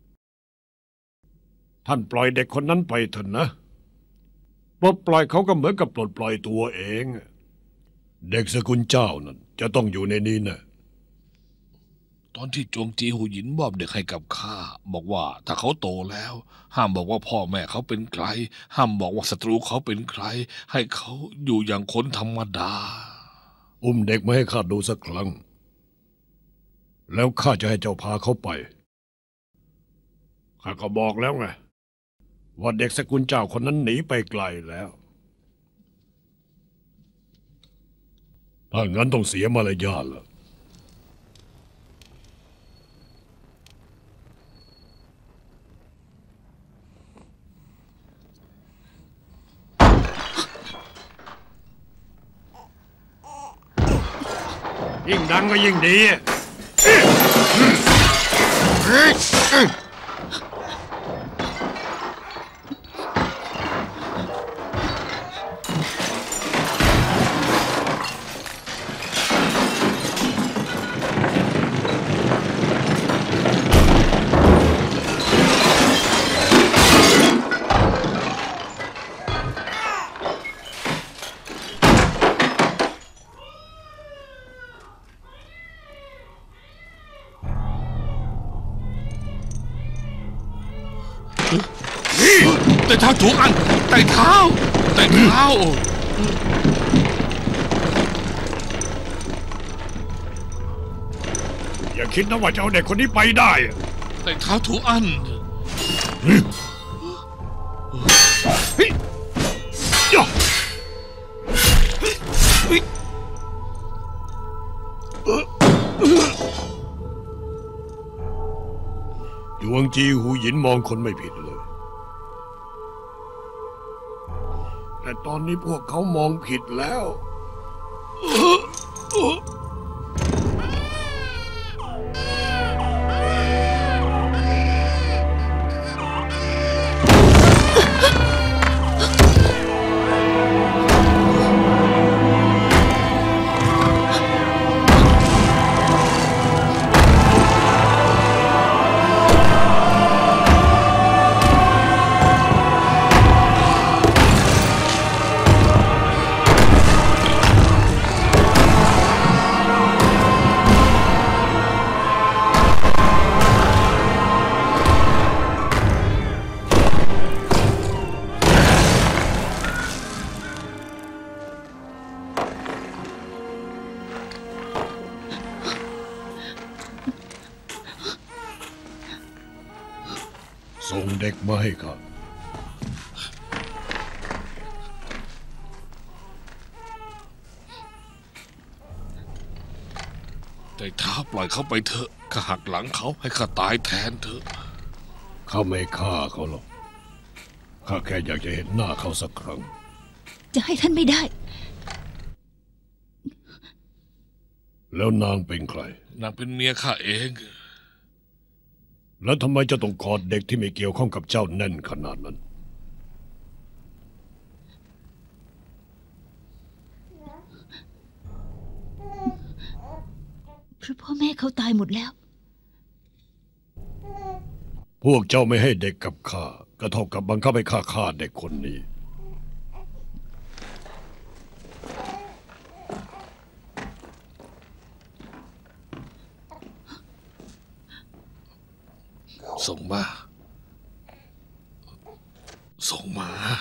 ท่านปล่อยเด็กคนนั้นไปเถอะนะปลดปล่อยเขาก็เหมือนกับปลดปล่อยตัวเอง เด็กสกุลเจ้านั่นจะต้องอยู่ในนี้นะตอนที่จวงจีหูหยินมอบเด็กให้กับข้าบอกว่าถ้าเขาโตแล้ว ห้ามบอกว่าพ่อแม่เขาเป็นใคร ห้ามบอกว่าศัตรูเขาเป็นใคร ให้เขาอยู่อย่างคนธรรมดาอุ้มเด็กมาให้ข้าดูสักครั้ง แล้วข้าจะให้เจ้าพาเขาไป ข้าก็บอกแล้วไงว่าเด็กสกุลเจ้าคนนั้นหนีไปไกลแล้วถ้างั้นต้องเสียมารยาทละยิ่งดังก็ยิ่งดีไต่เท้าถูกอันไต่เท้าอย่าคิดนะว่าจะเอาเด็กคนนี้ไปได้ไต่เท้าถูกอันจวงจีหูหยินมองคนไม่ผิดเลยแต่ตอนนี้พวกเขามองผิดแล้ว ส่งเด็กมาให้ข้าแต่ท้าปล่อยเขาไปเถอะข้าหักหลังเขาให้ข้าตายแทนเถอะข้าไม่ฆ่าเขาหรอก ข้าแค่อยากจะเห็นหน้าเขาสักครั้งจะให้ท่านไม่ได้แล้วนางเป็นใครนางเป็นเมียข้าเองแล้วทำไมจะต้องกอดเด็กที่ไม่เกี่ยวข้องกับเจ้าแน่นขนาดนั้นเพราะพ่อแม่เขาตายหมดแล้วพวกเจ้าไม่ให้เด็กกับข้าก็เท่ากับบังคับให้ข้าฆ่าเด็กคนนี้ส่งมา ส่งมา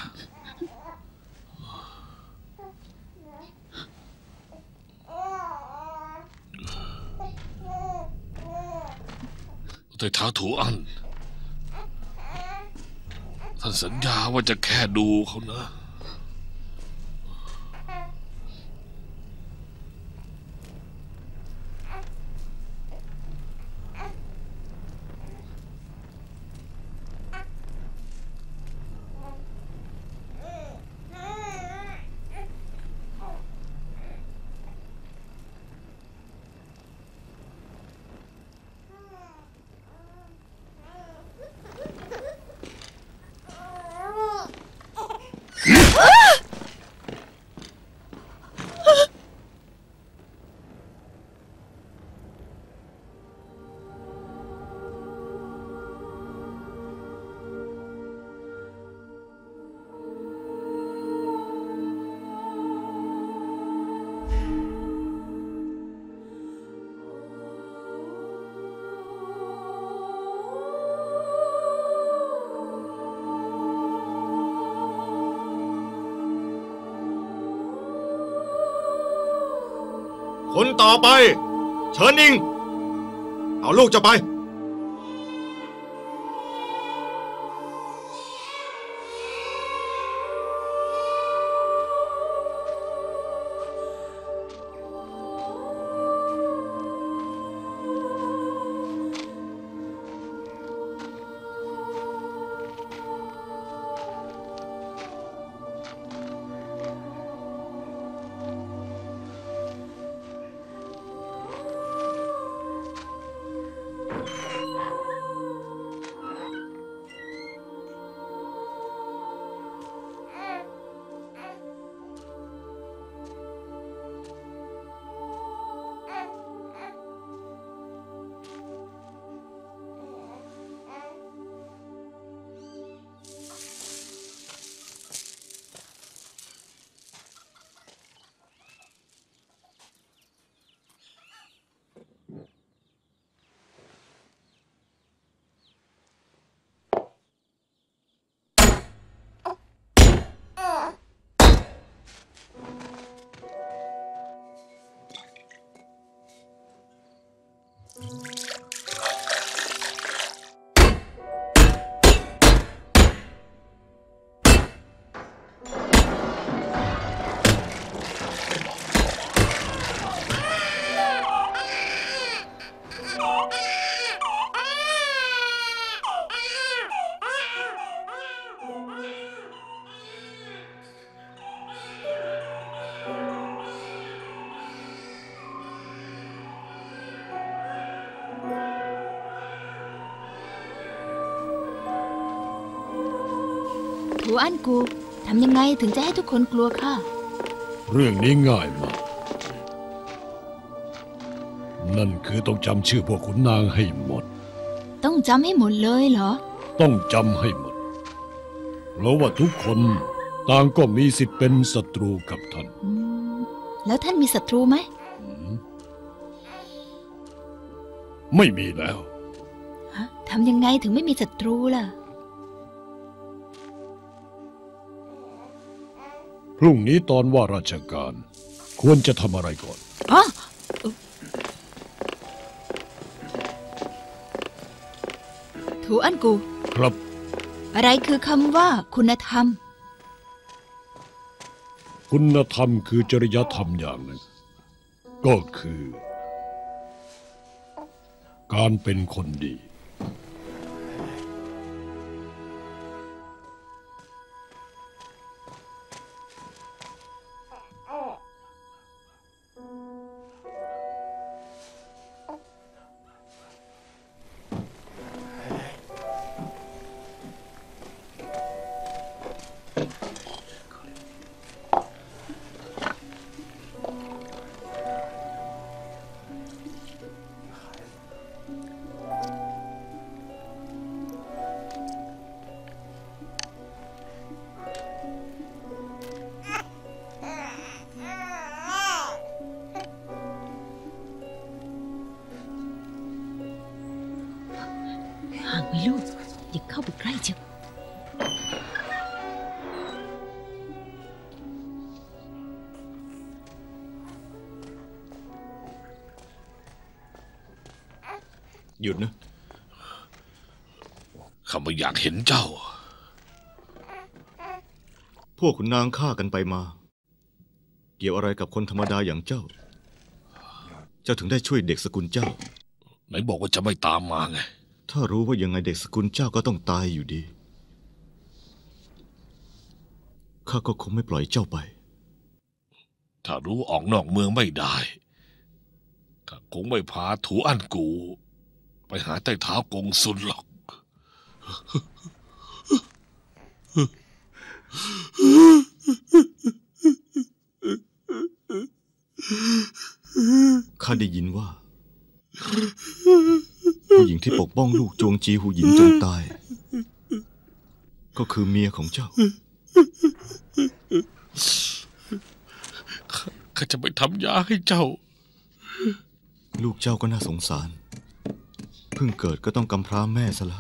แต่เท้าถูอัน ท่านสัญญาว่าจะแค่ดูเขานะคนต่อไป เชิญอิง เอาลูกจะไปเถูอั้นกูทำยังไงถึงจะให้ทุกคนกลัวข้าเรื่องนี้ง่ายมาก นั่นคือต้องจำชื่อพวกขุนนางให้หมดต้องจำให้หมดเลยเหรอต้องจำให้หมด เพราะว่าทุกคนต่างก็มีสิทธิ์เป็นศัตรูกับท่านแล้วท่านมีศัตรูไหมไม่มีแล้วทำยังไงถึงไม่มีศัตรูล่ะพรุ่งนี้ตอนว่าราชการควรจะทำอะไรก่อนอ๋อ ถูอั้นกูครับอะไรคือคำว่าคุณธรรมคุณธรรมคือจริยธรรมอย่างหนึ่ง ก็คือ การเป็นคนดีห่างไว้ลูกอย่าเข้าไปใกล้เจ้าหยุดนะข้าไม่อยากเห็นเจ้าพวกขุนนางฆ่ากันไปมา เกี่ยวอะไรกับคนธรรมดาอย่างเจ้า เจ้าถึงได้ช่วยเด็กสกุลเจ้าไหนบอกว่าจะไม่ตามมาไงถ้ารู้ว่ายังไงเด็กสกุลเจ้าก็ต้องตายอยู่ดี ข้าก็คงไม่ปล่อยเจ้าไปถ้ารู้ออกนอกเมืองไม่ได้ข้าคงไม่พาถูอั้นกู ไปหาใต้เท้ากงสุนหรอกข้าได้ยินว่า ผู้หญิงที่ปกป้องลูกจวงจีหูหยินจนตาย ก็คือเมียของเจ้าข้าจะไปทำยาให้เจ้าลูกเจ้าก็น่าสงสาร เพิ่งเกิดก็ต้องกำพร้าแม่ซะแล้ว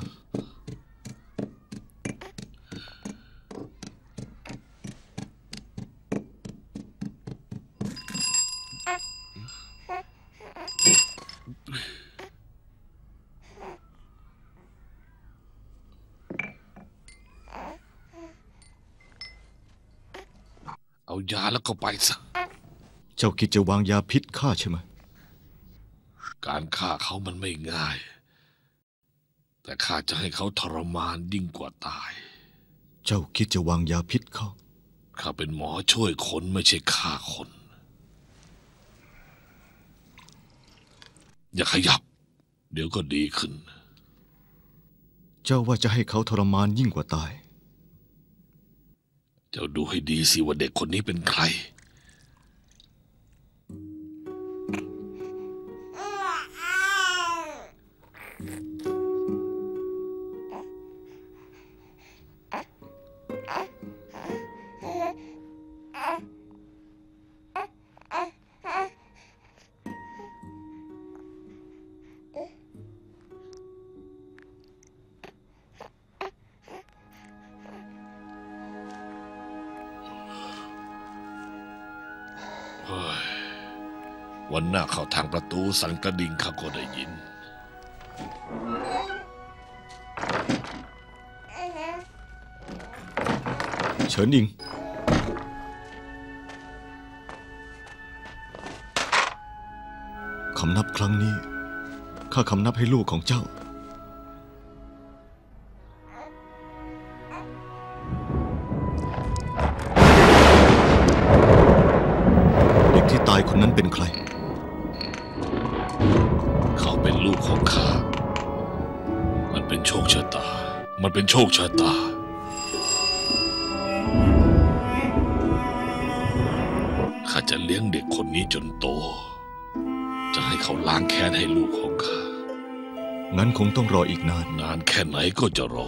เอายาแล้วก็ไปซะเจ้าคิดจะวางยาพิษฆ่าใช่ไหมการฆ่าเขามันไม่ง่าย แต่ข้าจะให้เขาทรมานยิ่งกว่าตายเจ้าคิดจะวางยาพิษเขาข้าเป็นหมอช่วยคนไม่ใช่ฆ่าคน อย่าขยับ เดี๋ยวก็ดีขึ้นเจ้าว่าจะให้เขาทรมานยิ่งกว่าตายเจ้าดูให้ดีสิว่าเด็กคนนี้เป็นใคร วันหน้าเข้าทางประตูสันกระดิ่งข้าก็ได้ยินเฉินอิง คำนับครั้งนี้ ข้าคำนับให้ลูกของเจ้า เด็กที่ตายคนนั้นเป็นใครเขาเป็นลูกของข้า มันเป็นโชคชะตา มันเป็นโชคชะตาจะเลี้ยงเด็กคนนี้จนโต จะให้เขาล้างแค้นให้ลูกของข้างั้นคงต้องรออีกนานนานแค่ไหนก็จะรอ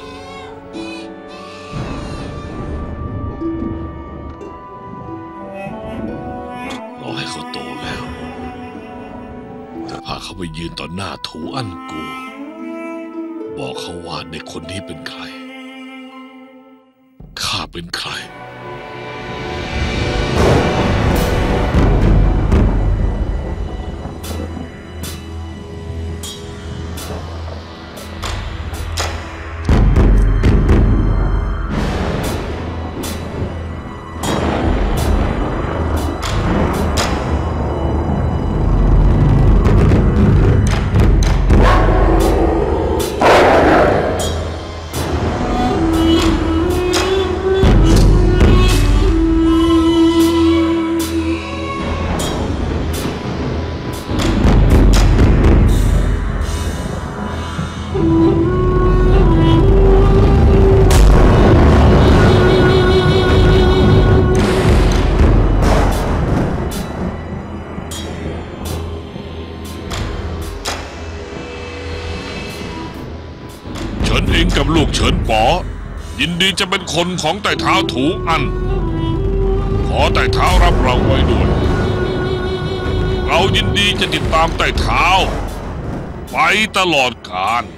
รอให้เขาโตแล้ว จะพาเขาไปยืนต่อหน้าถูอั้นกู บอกเขาว่าเด็กคนนี้เป็นใคร ข้าเป็นใคร เฉินเองกับลูกเฉินป๋อยินดีจะเป็นคนของไต่เท้าถูอัน ขอไต่เท้ารับเราไว้ด้วย เรายินดีจะติดตามไต่เท้าไปตลอดกาล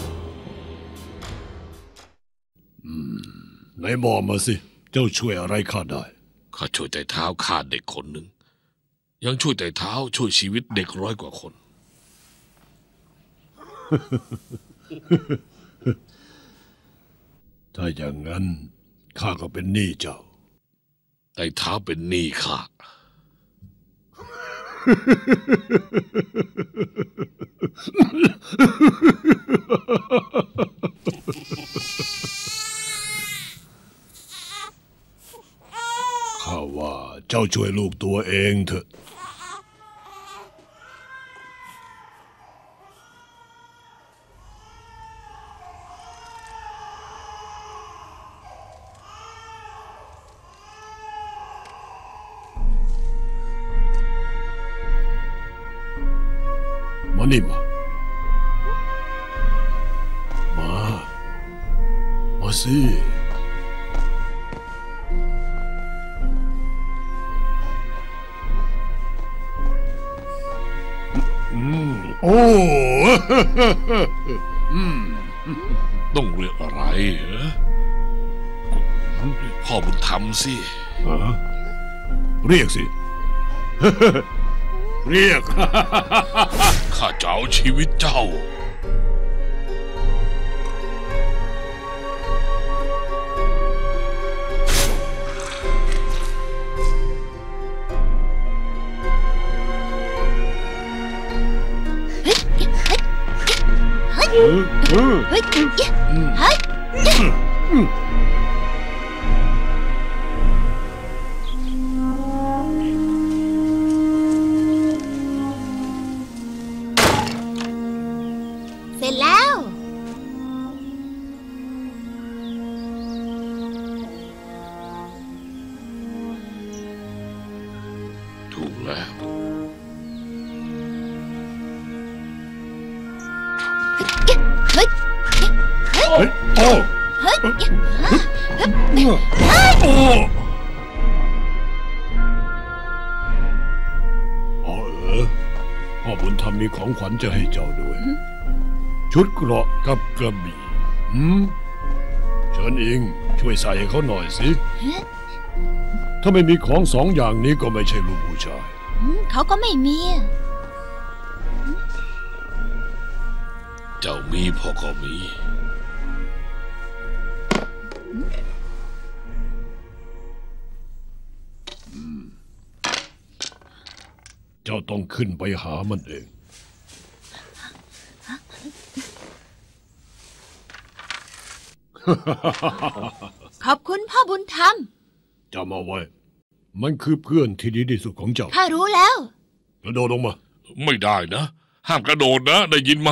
ไหนบอกมาสิ เจ้าช่วยอะไรข้าได้ข้าช่วยไต่เท้าฆ่าเด็กคนหนึ่ง ยังช่วยไต่เท้าช่วยชีวิตเด็ก100 กว่าคนถ้าอย่างนั้นข้าก็เป็นหนี้เจ้าไต่เท้าเป็นหนี้ข้าข้าว่าเจ้าช่วยลูกตัวเองเถอะ มานี่มาสิโอ้ต้องเรียกอะไรเหรอพ่อบุญธรรมสิเรียกสิ เรียกข้าจะเอาชีวิตเจ้าเฮ้ยเฮ้ยเสร็จแล้วถูกแล้วเฮ้ยเฮ้ยโอ้เฮ้ยโอ้พ่อบุญธรรมมีของขวัญจะให้เจ้าด้วย ชุดเกราะกับกระบี่เชิญอิงช่วยใส่ให้เขาหน่อยสิ ถ้าไม่มีของสองอย่างนี้ก็ไม่ใช่ลูกผู้ชายเขาก็ไม่มีเจ้ามีพ่อก็มีเจ้าต้องขึ้นไปหามันเองขอบคุณพ่อบุญธรรมจำเอาไว้ มันคือเพื่อนที่ดีที่สุดของเจ้าข้ารู้แล้วกระโดดลงมาไม่ได้นะ ห้ามกระโดดนะ ได้ยินไหม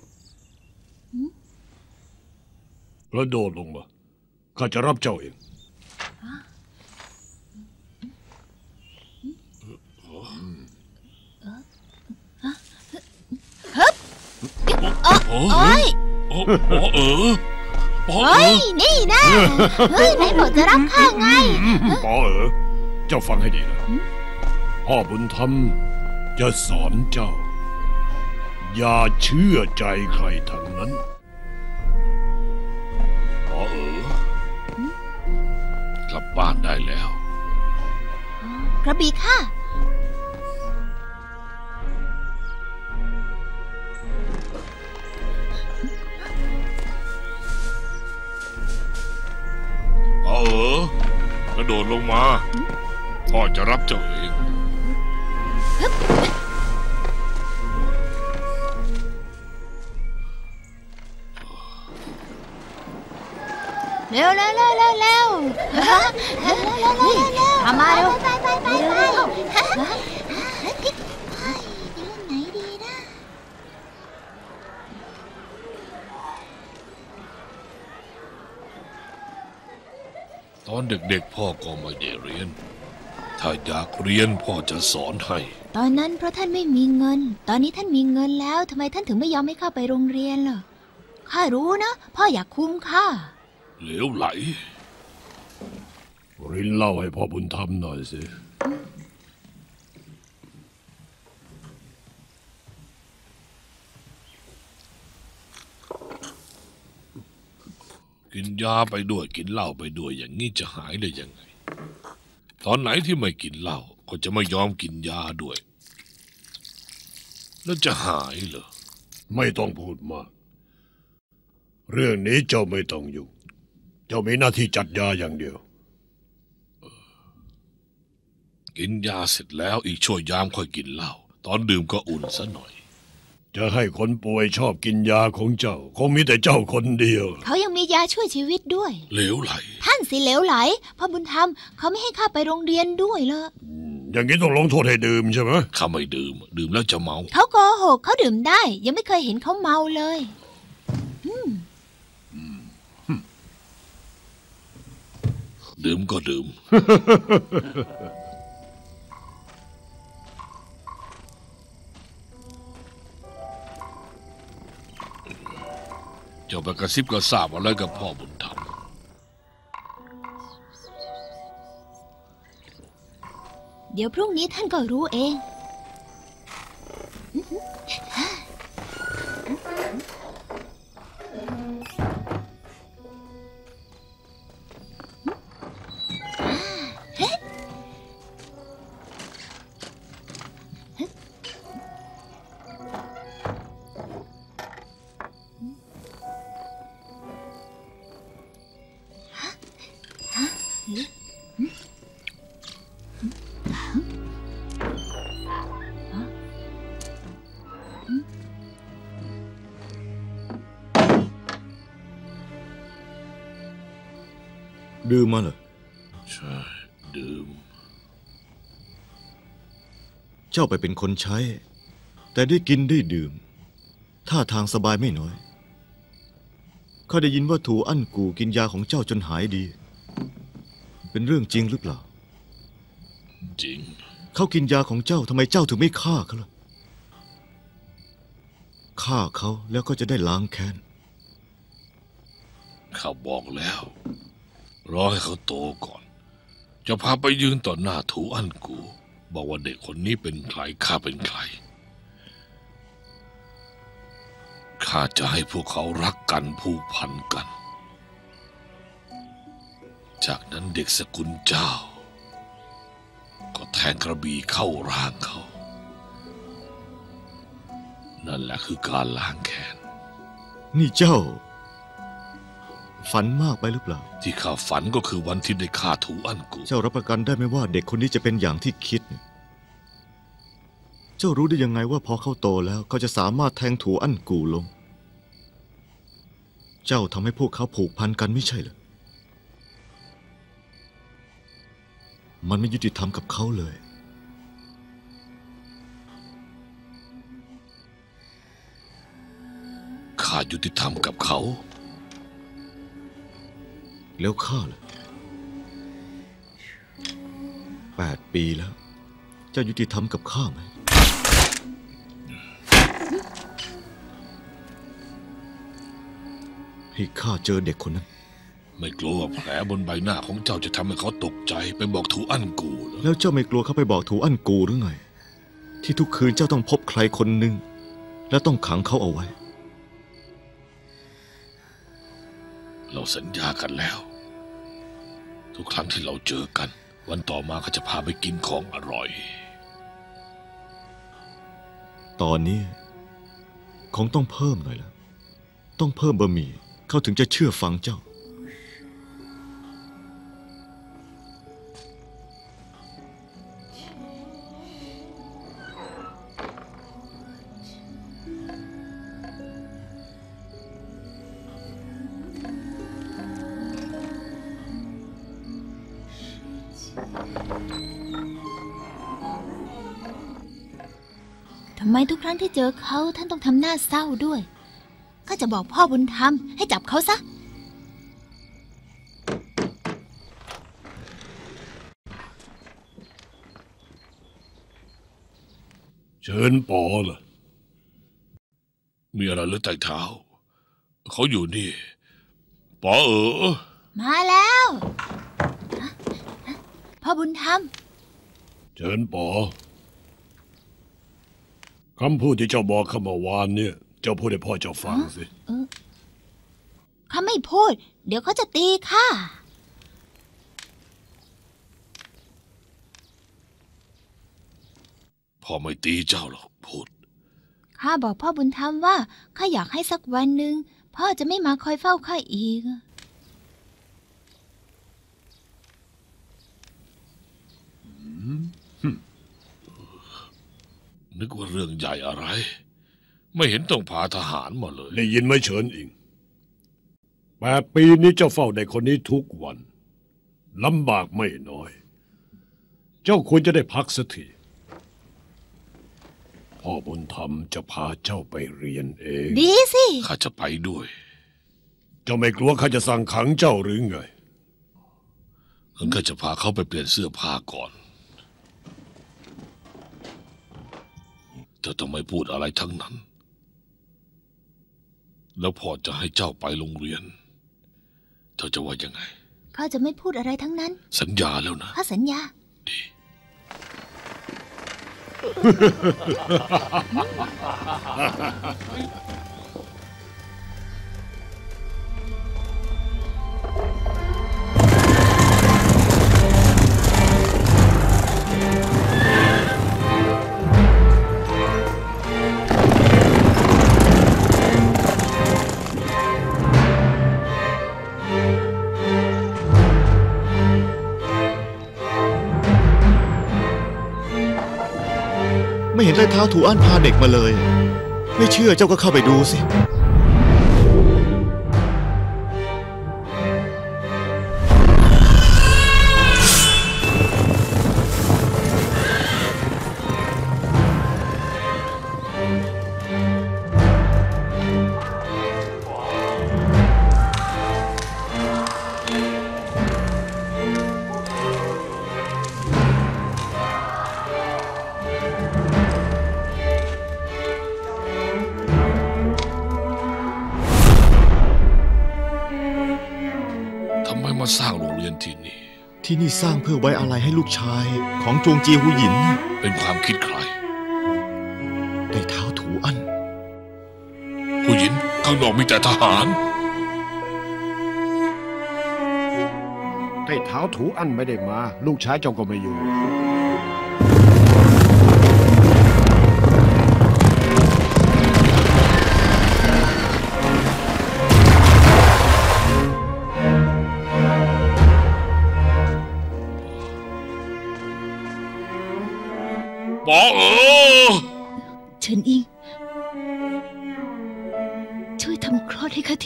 กระโดดลงมา ข้าจะรับเจ้าเองเโอ้โอ้ยโอ้เออปอเอเฮ้ยอนี่นะเฮ้ยไหนบอกจะรับข้าไงปอเจ้าฟังให้ดีนะพ่อบุญธรรมจะสอนเจ้า อย่าเชื่อใจใครทั้งนั้นปอกลับบ้านได้แล้วกระบี่ข้าปอกระโดดลงมาพ่อจะรับเจ้าเองเร็วเร็วเร็วเร็วเร็วทำมาเร็วไปเร็วเร็วไปเรื่องไหนดีนะตอนเด็กๆพ่อก็ไม่ได้เรียน ถ้าอยากเรียนพ่อจะสอนให้ตอนนั้นเพราะท่านไม่มีเงิน ตอนนี้ท่านมีเงินแล้วทำไมท่านถึงไม่ยอมให้ข้าไปโรงเรียนล่ะข้ารู้นะพ่ออยากคุมข้าเหลวไหลรินเล่าให้พ่อบุญธรรมหน่อยสิกินยาไปด้วยกินเหล้าไปด้วยอย่างนี้จะหายได้ยังไง ตอนไหนที่ไม่กินเหล้าก็จะไม่ยอมกินยาด้วย แล้วจะหายเหรอไม่ต้องพูดมาก เรื่องนี้เจ้าไม่ต้องยุ่งเจ้ามีหน้าที่จัดยาอย่างเดียวกินยาเสร็จแล้วอีกชั่วยามค่อยกินเหล้าตอนดื่มก็อุ่นซะหน่อยจะให้คนป่วยชอบกินยาของเจ้าคงมีแต่เจ้าคนเดียวเขายังมียาช่วยชีวิตด้วยเหลวไหลท่านสิเหลวไหลพ่อบุญธรรมเขาไม่ให้ข้าไปโรงเรียนด้วยละอย่างนี้ต้องลงโทษให้ดื่มใช่ไหมข้าไม่ดื่มดื่มแล้วจะเมาเขาโกหกเขาดื่มได้ ยังไม่เคยเห็นเขาเมาเลยดื่มก็ดื่ม เจ้าไปกระซิบกระซาบอะไรกับพ่อบุญธรรมเดี๋ยวพรุ่งนี้ท่านก็รู้เองดื่มมาเหรอใช่ ดื่มเจ้าไปเป็นคนใช้ แต่ได้กินได้ดื่มท่าทางสบายไม่น้อยข้าได้ยินว่าถูอั้นกูกินยาของเจ้าจนหายดี เป็นเรื่องจริงหรือเปล่าจริงเขากินยาของเจ้าทำไมเจ้าถึงไม่ฆ่าเขาล่ะฆ่าเขาแล้วก็จะได้ล้างแค้นข้าบอกแล้ว รอให้เขาโตก่อน จะพาไปยืนต่อหน้าถูอั้นกู บอกว่าเด็กคนนี้เป็นใครข้าเป็นใครข้าจะให้พวกเขารักกันผูกพันกัน จากนั้นเด็กสกุลเจ้า ก็แทงกระบี่เข้าร่างเขา นั่นแหละคือการล้างแค้นนี่เจ้า ฝันมากไปหรือเปล่าที่ข้าฝันก็คือวันที่ได้ฆ่าถูอั้นกูเจ้ารับประกันได้ไหมว่าเด็กคนนี้จะเป็นอย่างที่คิด เจ้ารู้ได้ยังไงว่าพอเขาโตแล้วเขาจะสามารถแทงถูอั้นกูลง เจ้าทำให้พวกเขาผูกพันกันไม่ใช่เหรอ มันไม่ยุติธรรมกับเขาเลยข้ายุติธรรมกับเขาแล้วข้าล่ะ8 ปีแล้ว เจ้ายุติธรรมกับข้าไหมให้ข้าเจอเด็กคนนั้นไม่กลัวว่าแผลบนใบหน้าของเจ้าจะทำให้เขาตกใจไปบอกถูอั้นกูเหรอแล้วเจ้าไม่กลัวเขาไปบอกถูอั้นกูหรือไง ที่ทุกคืนเจ้าต้องพบใครคนหนึ่งและต้องขังเขาเอาไว้เราสัญญากันแล้ว ทุกครั้งที่เราเจอกัน วันต่อมาเขาจะพาไปกินของอร่อยตอนนี้คงต้องเพิ่มหน่อยละต้องเพิ่มบะหมี่เขาถึงจะเชื่อฟังเจ้าทำไมทุกครั้งที่เจอเขาท่านต้องทำหน้าเศร้าด้วยข้าจะบอกพ่อบุญธรรมให้จับเขาซะเชิญปอล่ะมีอะไรหรือไต่เท้า เขาอยู่นี่ปอมาแล้วพ่อบุญธรรมเชิญปอคำพูดที่เจ้าบอกข้าเมื่อวานเนี่ยเจ้าพูดให้พ่อเจ้าฟังสิข้าไม่พูด เดี๋ยวเขาจะตีข้าพ่อไม่ตีเจ้าหรอกพูดข้าบอกพ่อบุญธรรมว่าข้าอยากให้สักวันหนึ่งพ่อจะไม่มาคอยเฝ้าข้าอีกนึกว่าเรื่องใหญ่อะไร ไม่เห็นต้องพาทหารมาเลยได้ยินไหมเฉินอิง8 ปีนี้เจ้าเฝ้าได้คนนี้ทุกวันลำบากไม่น้อย เจ้าควรจะได้พักสักทีพ่อบุญธรรมจะพาเจ้าไปเรียนเองดีสิข้าจะไปด้วยเจ้าไม่กลัวข้าจะสั่งขังเจ้าหรือไงงั้นข้าจะพาเขาไปเปลี่ยนเสื้อผ้าก่อนเจ้าต้องไม่พูดอะไรทั้งนั้น แล้วพ่อจะให้เจ้าไปโรงเรียน เจ้าจะว่ายังไงข้าจะไม่พูดอะไรทั้งนั้นสัญญาแล้วนะข้าสัญญาดีไม่เห็นได้เท้าถูอั้นพาเด็กมาเลย ไม่เชื่อเจ้าก็เข้าไปดูสิทำไมมาสร้างโรงเรียนที่นี่ที่นี่สร้างเพื่อไว้อาลัยให้ลูกชายของจวงจีหูหยินเป็นความคิดใครได้เท้าถูอั้นผู้หญิงข้างนอกมีแต่ทหารใต้เท้าถูอั้นไม่ได้มา ลูกชายเจ้าก็ไม่อยู่ปอเฉินอิง ช่วยทำคลอดให้ข้าที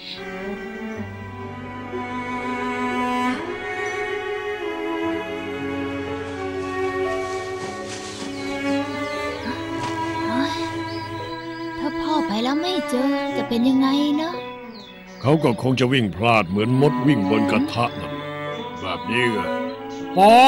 ถ้าพ่อไปแล้วไม่เจอจะเป็นยังไงเนาะเขาก็คงจะวิ่งพลาดเหมือนมดวิ่งบนกระทะนั่นแหละแบบนี้ไงปอ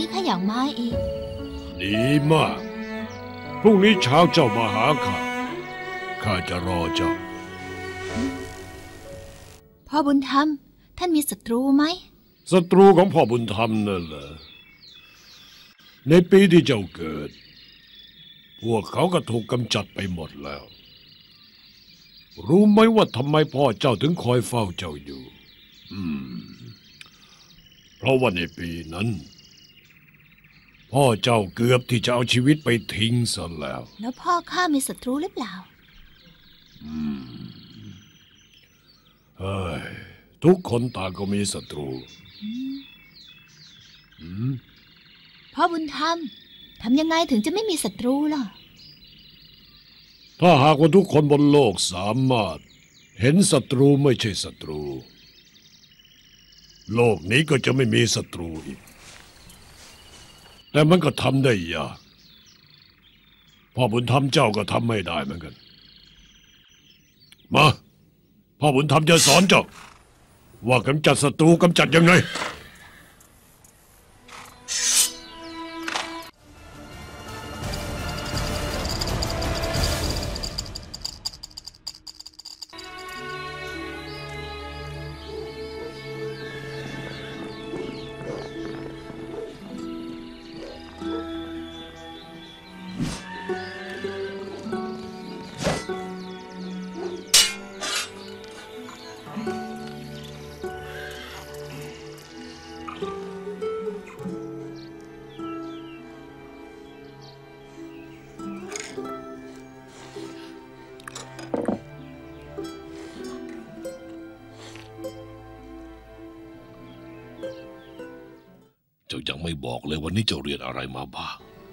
นี้ข้าอยากมาอีกดีมาก พรุ่งนี้เช้าเจ้ามาหาข้าจะรอเจ้าพ่อบุญธรรม ท่านมีศัตรูไหมศัตรูของพ่อบุญธรรมนั่นเหรอในปีที่เจ้าเกิด พวกเขาก็ถูกกำจัดไปหมดแล้ว รู้ไหมว่าทำไมพ่อเจ้าถึงคอยเฝ้าเจ้าอยู่เพราะว่าในปีนั้น พ่อเจ้าเกือบที่จะเอาชีวิตไปทิ้งซะแล้วแล้วพ่อข้ามีศัตรูหรือเปล่าเฮ้ยทุกคนต่างก็มีศัตรูพ่อบุญธรรม ทำยังไงถึงจะไม่มีศัตรูล่ะถ้าหากว่าทุกคนบนโลกสามารถเห็นศัตรูไม่ใช่ศัตรู โลกนี้ก็จะไม่มีศัตรูอีก แต่มันก็ทำได้ยากพ่อบุญธรรมเจ้าก็ทำไม่ได้เหมือนกัน มาพ่อบุญธรรมจะสอนเจ้าว่ากำจัดศัตรูกำจัดยังไงเจ้ายังไม่บอกเลยวันนี้เจ้าเรียนอะไรมาบ้าง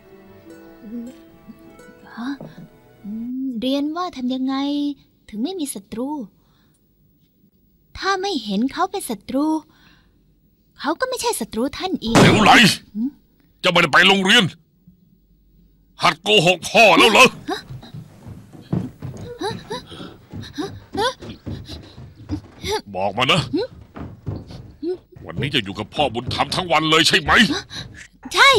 เรียนว่าทำยังไงถึงไม่มีศัตรู ถ้าไม่เห็นเขาเป็นศัตรู เขาก็ไม่ใช่ศัตรูท่านอีกเหลวไหลเจ้าไม่ได้ไปโรงเรียน หัดโกหกพ่อแล้วเหรอ บอกมานะ วันนี้จะอยู่กับพ่อบุญธรรมทั้งวันเลยใช่ไหมใช่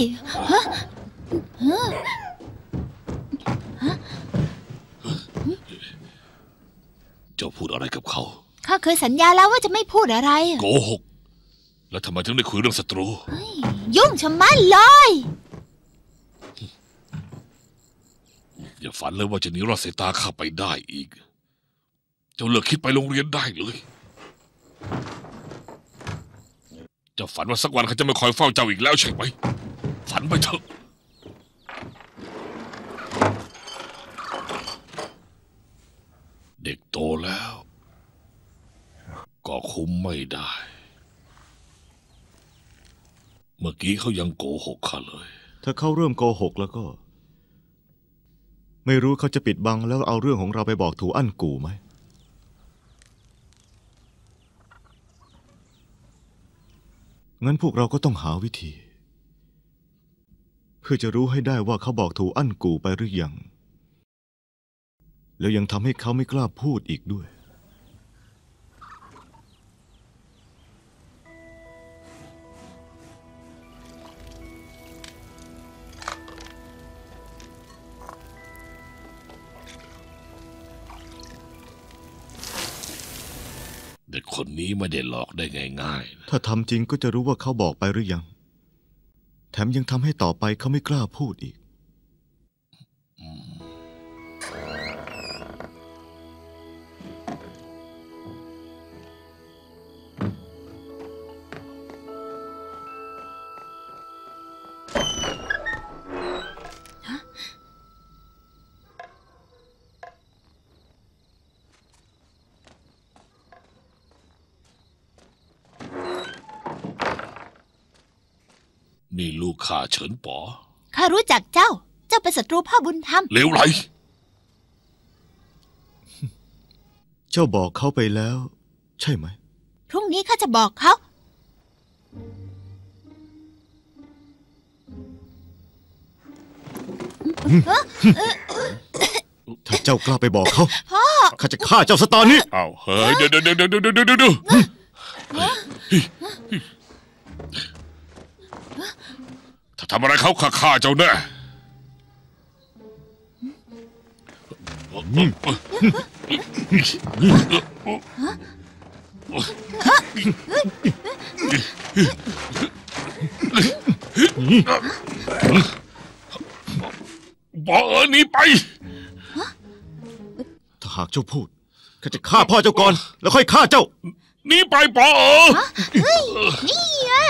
เจ้าพูดอะไรกับเขาข้าเคยสัญญาแล้วว่าจะไม่พูดอะไรโกหก แล้วทำไมถึงได้คุยเรื่องศัตรูยุ่งชะมัดเลยอย่าฝันเลยว่าจะหนีรอดสายตาข้าไปได้อีก เจ้าเลิกคิดไปโรงเรียนได้เลย เจ้าฝันว่าสักวันเขาจะไม่คอยเฝ้าเจ้าอีกแล้วใช่ไหม ฝันไปเถอะ เด็กโตแล้ว ก็คุมไม่ได้ เมื่อกี้เขายังโกหกข้าเลยถ้าเขาเริ่มโกหกแล้วก็ ไม่รู้เขาจะปิดบังแล้วเอาเรื่องของเราไปบอกถูอั้นกู่ไหม งั้นพวกเราก็ต้องหาวิธี เพื่อจะรู้ให้ได้ว่าเขาบอกถูอั้นกู่ไปหรือยัง แล้วยังทำให้เขาไม่กล้าพูดอีกด้วยเด็กคนนี้ไม่ได้หลอกได้ง่ายๆนะถ้าทำจริงก็จะรู้ว่าเขาบอกไปหรือยัง แถมยังทำให้ต่อไปเขาไม่กล้าพูดอีกนี่ลูกข้าเฉินป๋อข้ารู้จักเจ้า เจ้าเป็นศัตรูพ่อบุญธรรมเลวไหลเจ้าบอกเขาไปแล้ว ใช่ไหมพรุ่งนี้ข้าจะบอกเขาถ้าเจ้ากล้าไปบอกเขาข้าจะฆ่าเจ้าซะตอนนี้อ้าวเฮ้ยเดี๋ยวทำอะไรเขาฆ่าเจ้าแน่บอกหนีไปถ้าหากเจ้าพูดข้าจะฆ่าพ่อเจ้าก่อนแล้วค่อยฆ่าเจ้าหนีไปปอนี่อ่ะ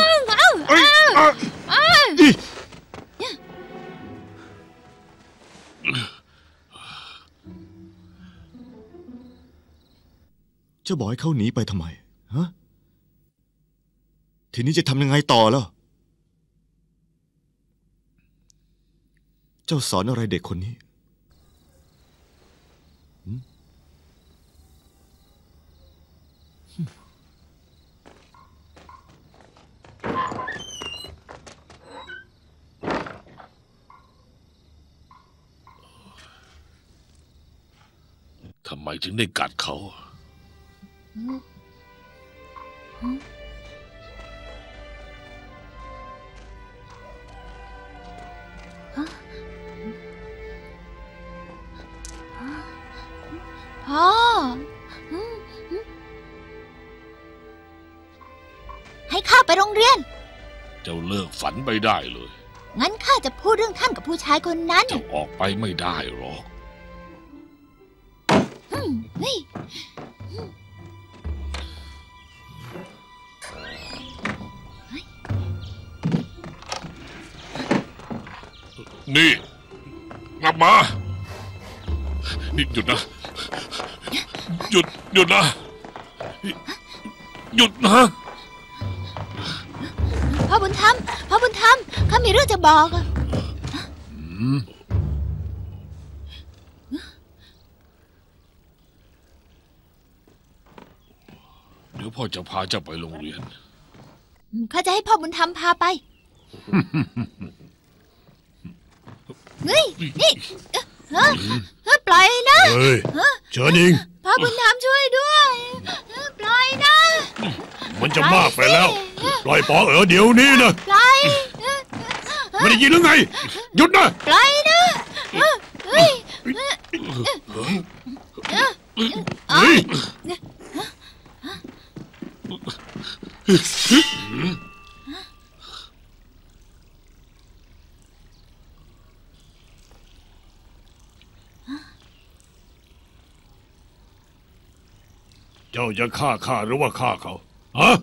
เจ้าบอกให้เขาหนีไปทำไมฮะทีนี้จะทำยังไงต่อล่ะเจ้าสอนอะไรเด็กคนนี้ทำไมถึงได้กัดเขาพ่อให้ข้าไปโรงเรียนเจ้าเลิกฝันไปได้เลยงั้นข้าจะพูดเรื่องท่านกับผู้ชายคนนั้นเจ้าออกไปไม่ได้หรอกนี่กลับมานี่หยุดนะหยุดนะหยุดนะพ่อบุญธรรมข้ามีเรื่องจะบอกเดี๋ยวพ่อจะพาเจ้าไปโรงเรียนข้าจะให้พ่อบุญธรรมพาไปนี่ปล่อยนะเฉินอิงพ่อบุญธรรมช่วยด้วยปล่อยนะมันจะมากไปแล้วปล่อยป๋อเดี๋ยวนี้นะปล่อยไม่ได้ยินหรือไงหยุดนะปล่อยนะเจ้าจะฆ่าข้าหรือว่าฆ่าเขาฮะ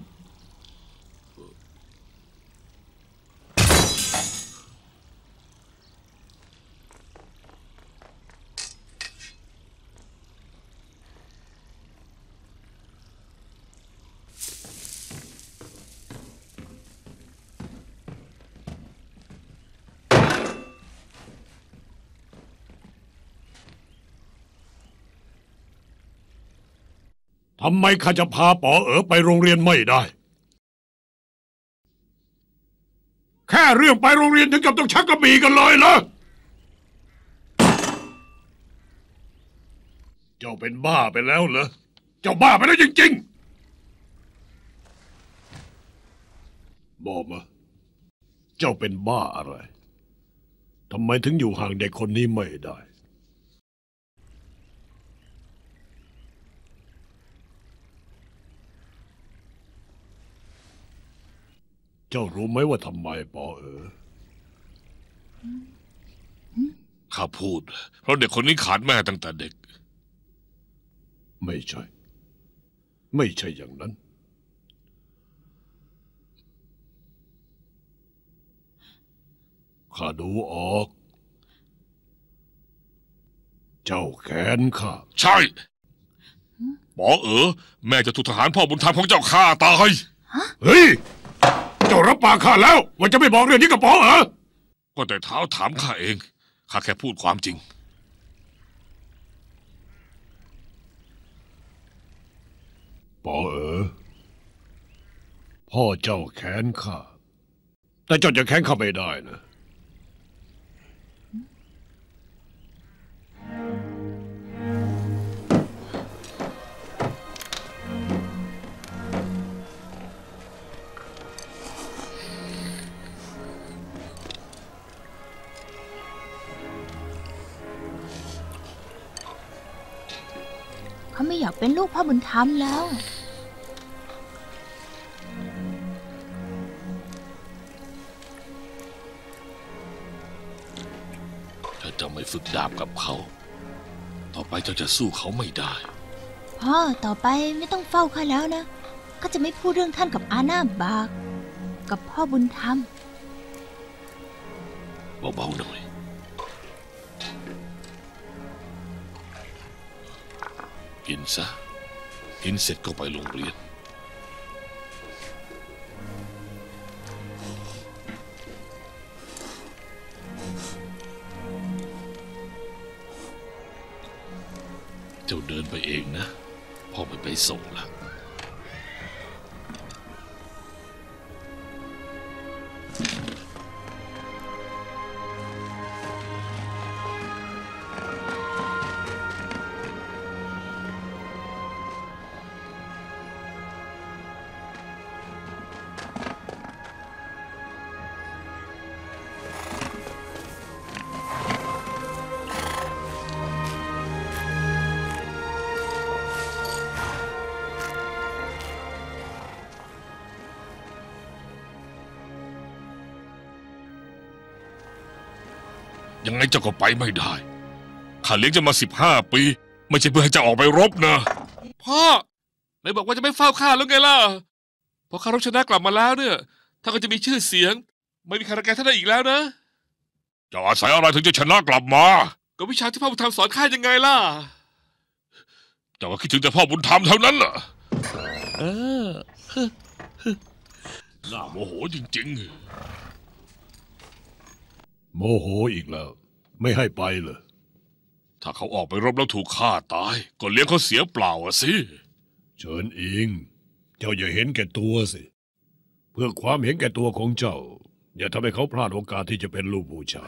ทำไมข้าจะพาป๋อไปโรงเรียนไม่ได้แค่เรื่องไปโรงเรียนถึงกับต้องชักกระบี่กันเลยเหรอเจ้าเป็นบ้าไปแล้วเหรอเจ้าบ้าไปแล้วจริงๆบอกมาเจ้าเป็นบ้าอะไรทำไมถึงอยู่ห่างเด็กคนนี้ไม่ได้เจ้ารู้ไหมว่าทำไมป๋อข้าพูดเพราะเด็กคนนี้ขาดแม่ตั้งแต่เด็กไม่ใช่อย่างนั้นข้าดูออกเจ้าแค้นข้าใช่ป๋อแม่จะถูกทหารพ่อบุญธรรมของเจ้าฆ่าตายเฮ้ยเจ้ารับปากข้าแล้วว่าจะไม่บอกเรื่องนี้กับป๋อก็แต่เท้าถามข้าเองข้าแค่พูดความจริงป๋อพ่อเจ้าแค้นข้าแต่เจ้าจะแค้นข้าไม่ได้นะเขาไม่อยากเป็นลูกพ่อบุญธรรมแล้วถ้าเจ้าไม่ฝึกดาบกับเขา ต่อไปเจ้าจะสู้เขาไม่ได้พ่อต่อไปไม่ต้องเฝ้าข้าแล้วนะข้าจะไม่พูดเรื่องท่านกับอาหน้าบาก กับพ่อบุญธรรมเบาๆหน่อย กินซะ กินเสร็จก็ไปโรงเรียน เจ้าเดินไปเองนะ พ่อไม่ไปส่งละ ยังไงเจ้าก็ไปไม่ได้ ข้าเลี้ยงจะมา15 ปี ไม่ใช่เพื่อให้เจ้าออกไปรบนะ พ่อไหนบอกว่าจะไม่เฝ้าข้าแล้วไงล่ะ พอข้ารบชนะกลับมาแล้วเนี่ยท่านก็จะมีชื่อเสียง ไม่มีใครรังแกท่านได้อีกแล้วนะจะอาศัยอะไรถึงจะชนะกลับมา ก็วิชาที่พ่อบุญธรรมสอนข้ายังไงล่ะ เจ้าก็คิดถึงแต่พ่อบุญธรรมเท่านั้นล่ะน่าโมโหจริงๆโมโหอีกแล้ว ไม่ให้ไปเลยถ้าเขาออกไปรบแล้วถูกฆ่าตาย ก็เลี้ยงเขาเสียเปล่าอะสิเชิญอิง เจ้าอย่าเห็นแก่ตัวสิ เพื่อความเห็นแก่ตัวของเจ้า อย่าทำให้เขาพลาดโอกาสที่จะเป็นลูกผู้ชาย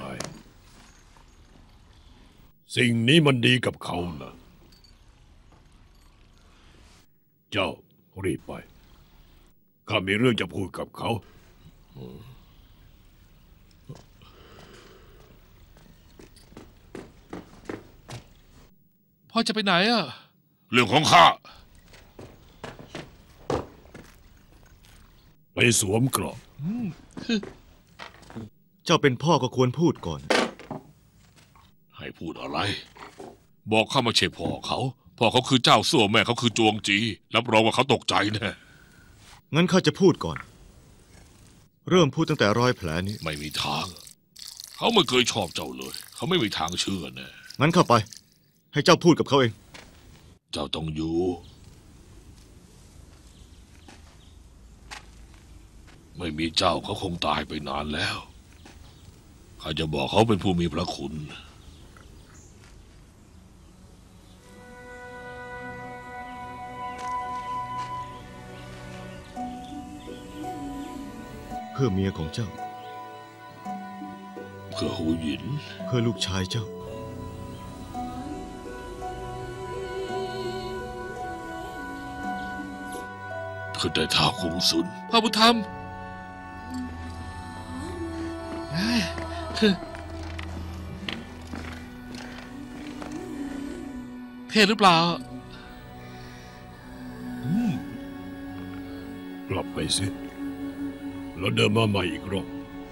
สิ่งนี้มันดีกับเขานะเจ้ารีบไปข้ามีเรื่องจะพูดกับเขาพ่อจะไปไหนอ่ะ เรื่องของข้าไปสวมเกราะเจ้าเป็นพ่อก็ควรพูดก่อนให้พูดอะไร บอกข้าไม่ใช่พ่อเขา พ่อเขาคือเจ้าสั่วแม่เขาคือจวงจี รับรองว่าเขาตกใจแน่งั้นข้าจะพูดก่อน เริ่มพูดตั้งแต่รอยแผลนี้ไม่มีทาง เขาไม่เคยชอบเจ้าเลย เขาไม่มีทางเชื่อแน่งั้นเข้าไป ให้เจ้าพูดกับเขาเองเจ้าต้องอยู่ ไม่มีเจ้าเขาคงตายไปนานแล้วข้าจะบอกเขาเป็นผู้มีพระคุณเพื่อเมียของเจ้าเพื่อหูหยินเพื่อลูกชายเจ้าคือได้ท้าวคงสุนพ่อบุญธรรมเท่หรือเปล่ากลับไปสิ แล้วเดินมาใหม่อีกรอบ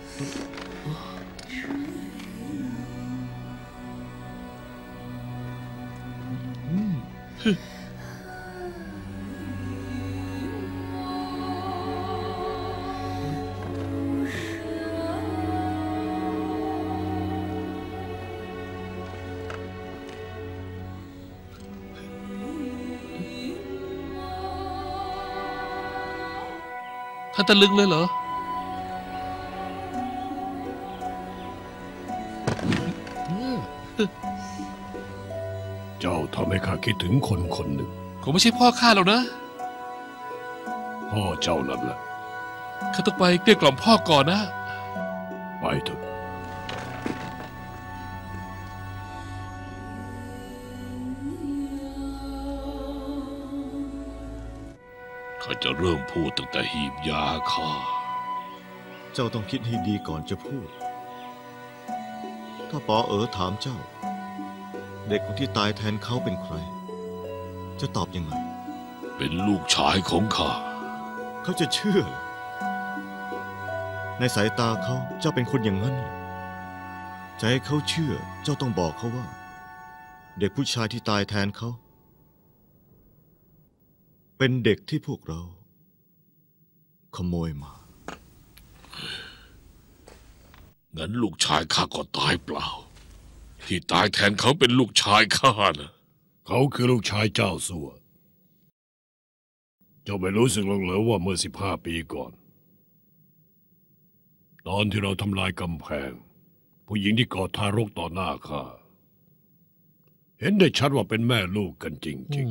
ท่านตะลึงเลยเหรอเจ้าทำให้ข้าคิดถึงคนคนหนึ่งคงไม่ใช่พ่อข้าหรอกนะพ่อเจ้านั่นแหละข้าต้องไปเกลี้ยกล่อมพ่อก่อนนะไปเถอะข้าจะเริ่มพูดตั้งแต่หีบยาข้าเจ้าต้องคิดให้ดีก่อนจะพูด ถ้าปอถามเจ้า เด็กคนที่ตายแทนเขาเป็นใคร เจะตอบยังไงเป็นลูกชายของข้าเขาจะเชื่อเหรอในสายตาเขาเจ้าเป็นคนอย่างนั้นเหรอจะให้เขาเชื่อเจ้าต้องบอกเขาว่า เด็กผู้ชายที่ตายแทนเขา เป็นเด็กที่พวกเรา ขโมยมางั้นลูกชายข้าก็ตายเปล่า ที่ตายแทนเขาเป็นลูกชายข้านะเขาคือลูกชายเจ้าสัวเจ้าไม่รู้สึกหรอกเหรอว่าเมื่อ15 ปีก่อน ตอนที่เราทำลายกำแพง ผู้หญิงที่กอดทารกต่อหน้าข้าเห็นได้ชัดว่าเป็นแม่ลูกกันจริง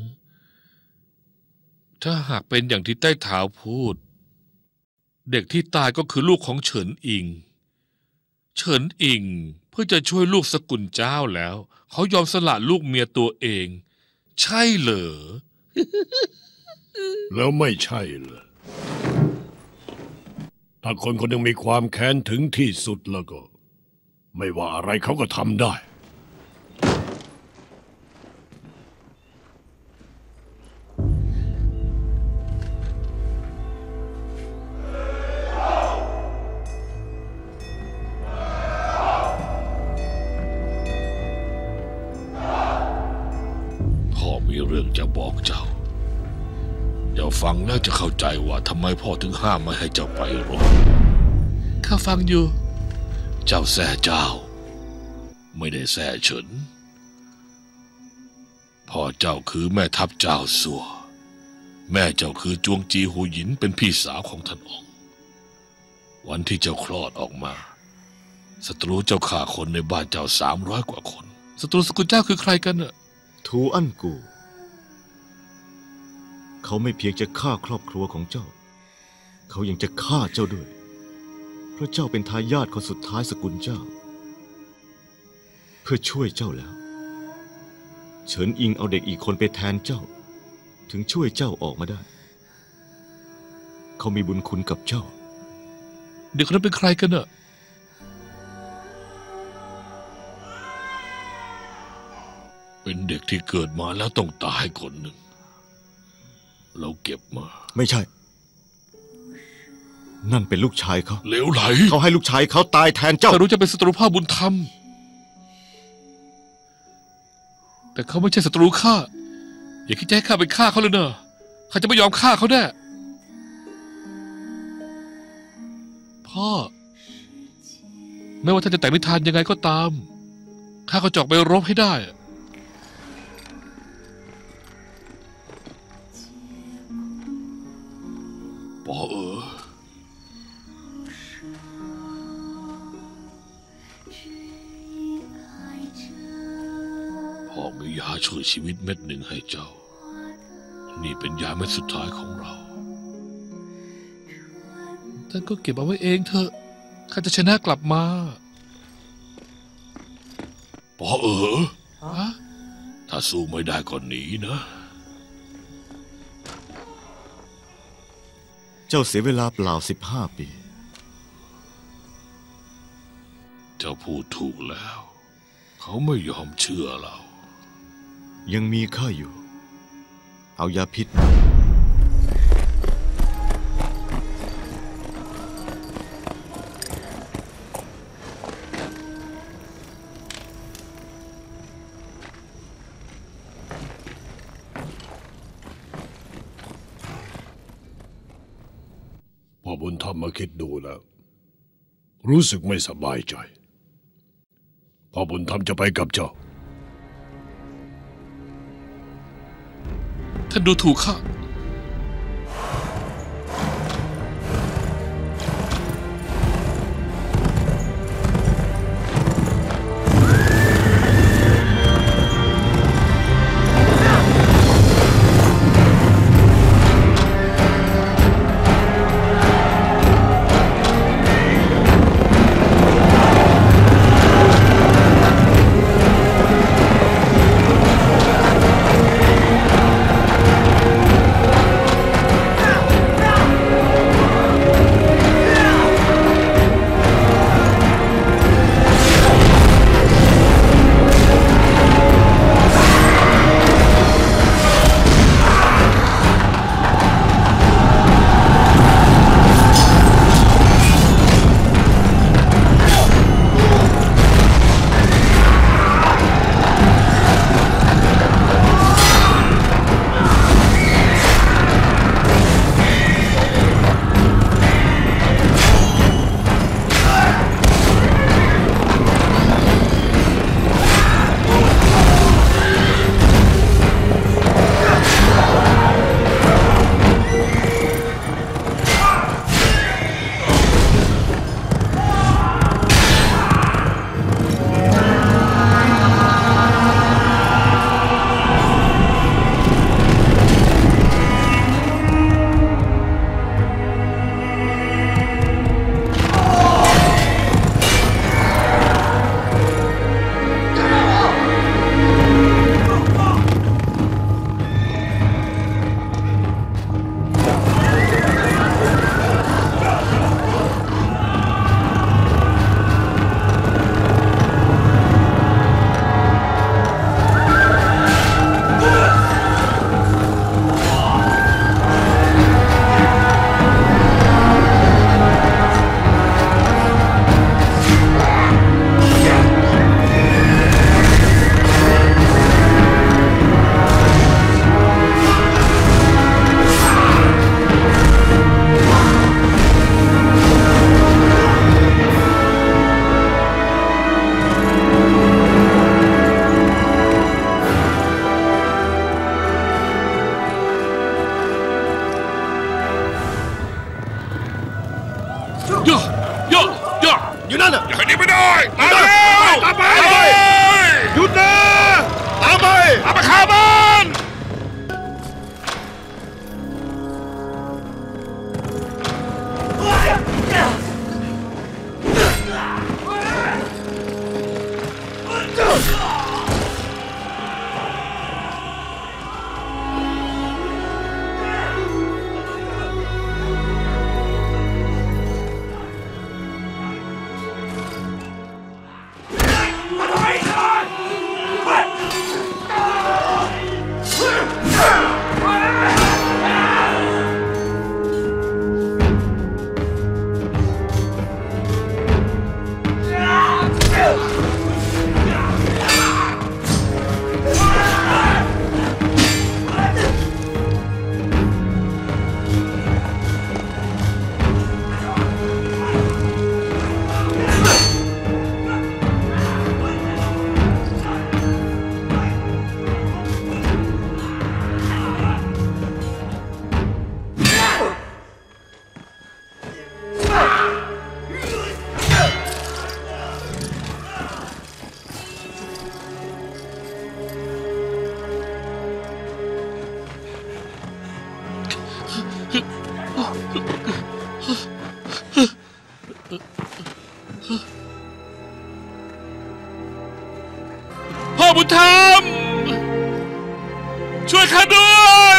ถ้าหากเป็นอย่างที่ใต้เท้าพูด เด็กที่ตายก็คือลูกของเฉินอิง เฉินอิงเพื่อจะช่วยลูกสกุลเจ้าแล้ว เขายอมสละลูกเมียตัวเอง ใช่เหรอๆ แล้วไม่ใช่เหรอถ้าคนคนหนึ่งมีความแค้นถึงที่สุดแล้วก็ ไม่ว่าอะไรเขาก็ทำได้พ่อมีเรื่องจะบอกเจ้า เจ้าฟังแล้วจะเข้าใจว่าทำไมพ่อถึงห้ามไม่ให้เจ้าไปรบข้าฟังอยู่เจ้าแซ่เจ้า ไม่ได้แซ่เฉิน พ่อเจ้าคือแม่ทัพเจ้าสัว แม่เจ้าคือจวงจีหูหยินเป็นพี่สาวของท่านอ๋อง วันที่เจ้าคลอดออกมาศัตรูเจ้าฆ่าคนในบ้านเจ้า300 กว่าคนศัตรูสกุลเจ้าคือใครกันน่ะทูอั้นกู เขาไม่เพียงจะฆ่าครอบครัวของเจ้า เขายังจะฆ่าเจ้าด้วย เพราะเจ้าเป็นทายาทคนสุดท้ายสกุลเจ้า เพื่อช่วยเจ้าแล้ว เฉินอิงเอาเด็กอีกคนไปแทนเจ้า ถึงช่วยเจ้าออกมาได้ เขามีบุญคุณกับเจ้าเด็กคนนั้นเป็นใครกันน่ะเป็นเด็กที่เกิดมาแล้วต้องตายคนหนึ่ง เราเก็บมาไม่ใช่ นั่นเป็นลูกชายเขาเหลวไหลเขาให้ลูกชายเขาตายแทนเจ้าข้ารู้จะเป็นศัตรูพ่อบุญธรรม แต่เขาไม่ใช่ศัตรูข้า อย่าคิดจะให้ข้าไปฆ่าเขาเลยเนอะข้าจะไม่ยอมฆ่าเขาแน่พ่อ ไม่ว่าท่านจะแต่งนิทานยังไงก็ตาม ข้าก็จะออกไปรบให้ได้ปอพ่อมียาช่วยชีวิตเม็ดหนึ่งให้เจ้า นี่เป็นยาเม็ดสุดท้ายของเราท่านก็เก็บเอาไว้เองเถอะ ข้าจะชนะกลับมาปอฮะถ้าสู้ไม่ได้ก็หนีนะเจ้าเสียเวลาเปล่า15 ปีเจ้าพูดถูกแล้ว เขาไม่ยอมเชื่อเรายังมีข้าอยู่ เอายาพิษพ่อบุญธรรมมาคิดดูแล้ว รู้สึกไม่สบายใจ พ่อบุญธรรมจะไปกับเจ้าท่านดูถูกข้าเพ่อบุญธรรมช่วยข้าด้วย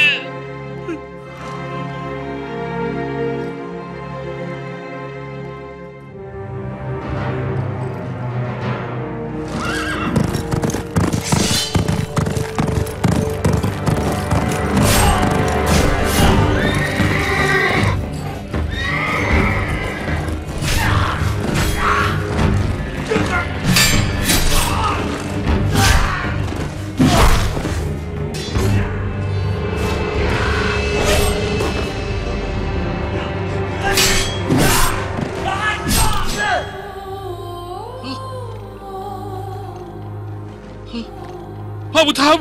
พ่อบุญธรรม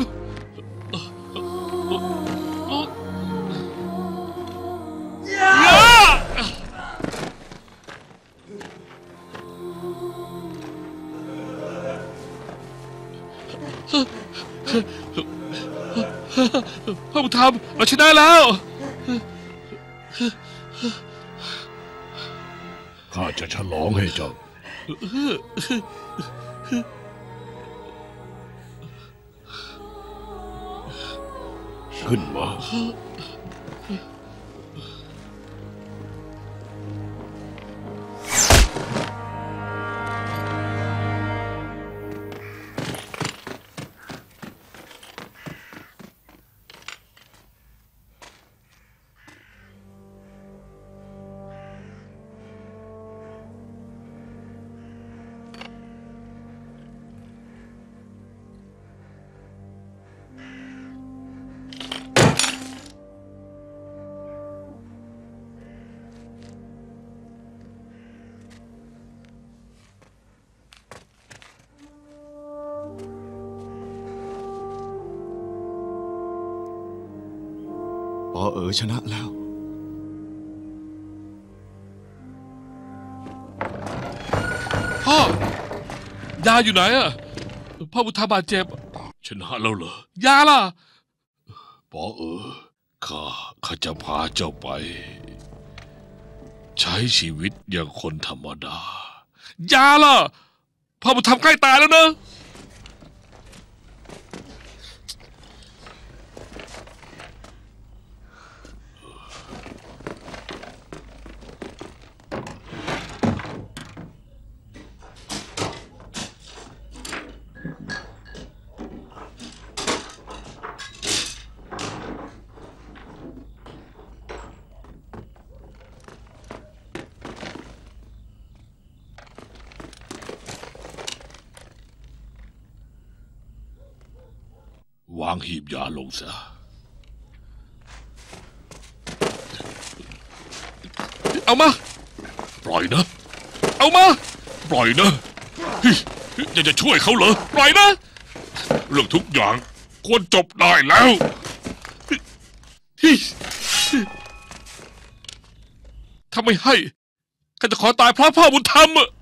พ่อบุญธรรมเราชนะแล้วข้าจะฉลองให้เจ้า ขึ้นมาปอเอ๋อชนะแล้วพ่อยาอยู่ไหนอะพ่อบุญธรรมบาดเจ็บชนะแล้วเหรอยาล่ะปอข้าจะพาเจ้าไป ใช้ชีวิตอย่างคนธรรมดายาล่ะพ่อบุญธรรมใกล้ตายแล้วนะวางหีบยาลงซะเอามาปล่อยนะเอามาปล่อยนะเฮ้ยอยากจะช่วยเขาเหรอปล่อยนะเรื่องทุกอย่างควรจบได้แล้วถ้าไม่ให้ข้าจะขอตายเพราะพ่อบุญธรรมอะ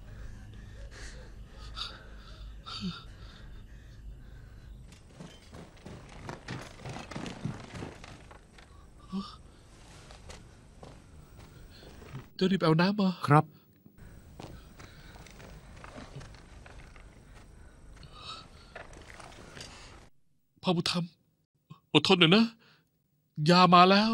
เดี๋ยวรีบเอาน้ำมาครับพ่อบุญธรรมอดทนหน่อยนะ ยามาแล้ว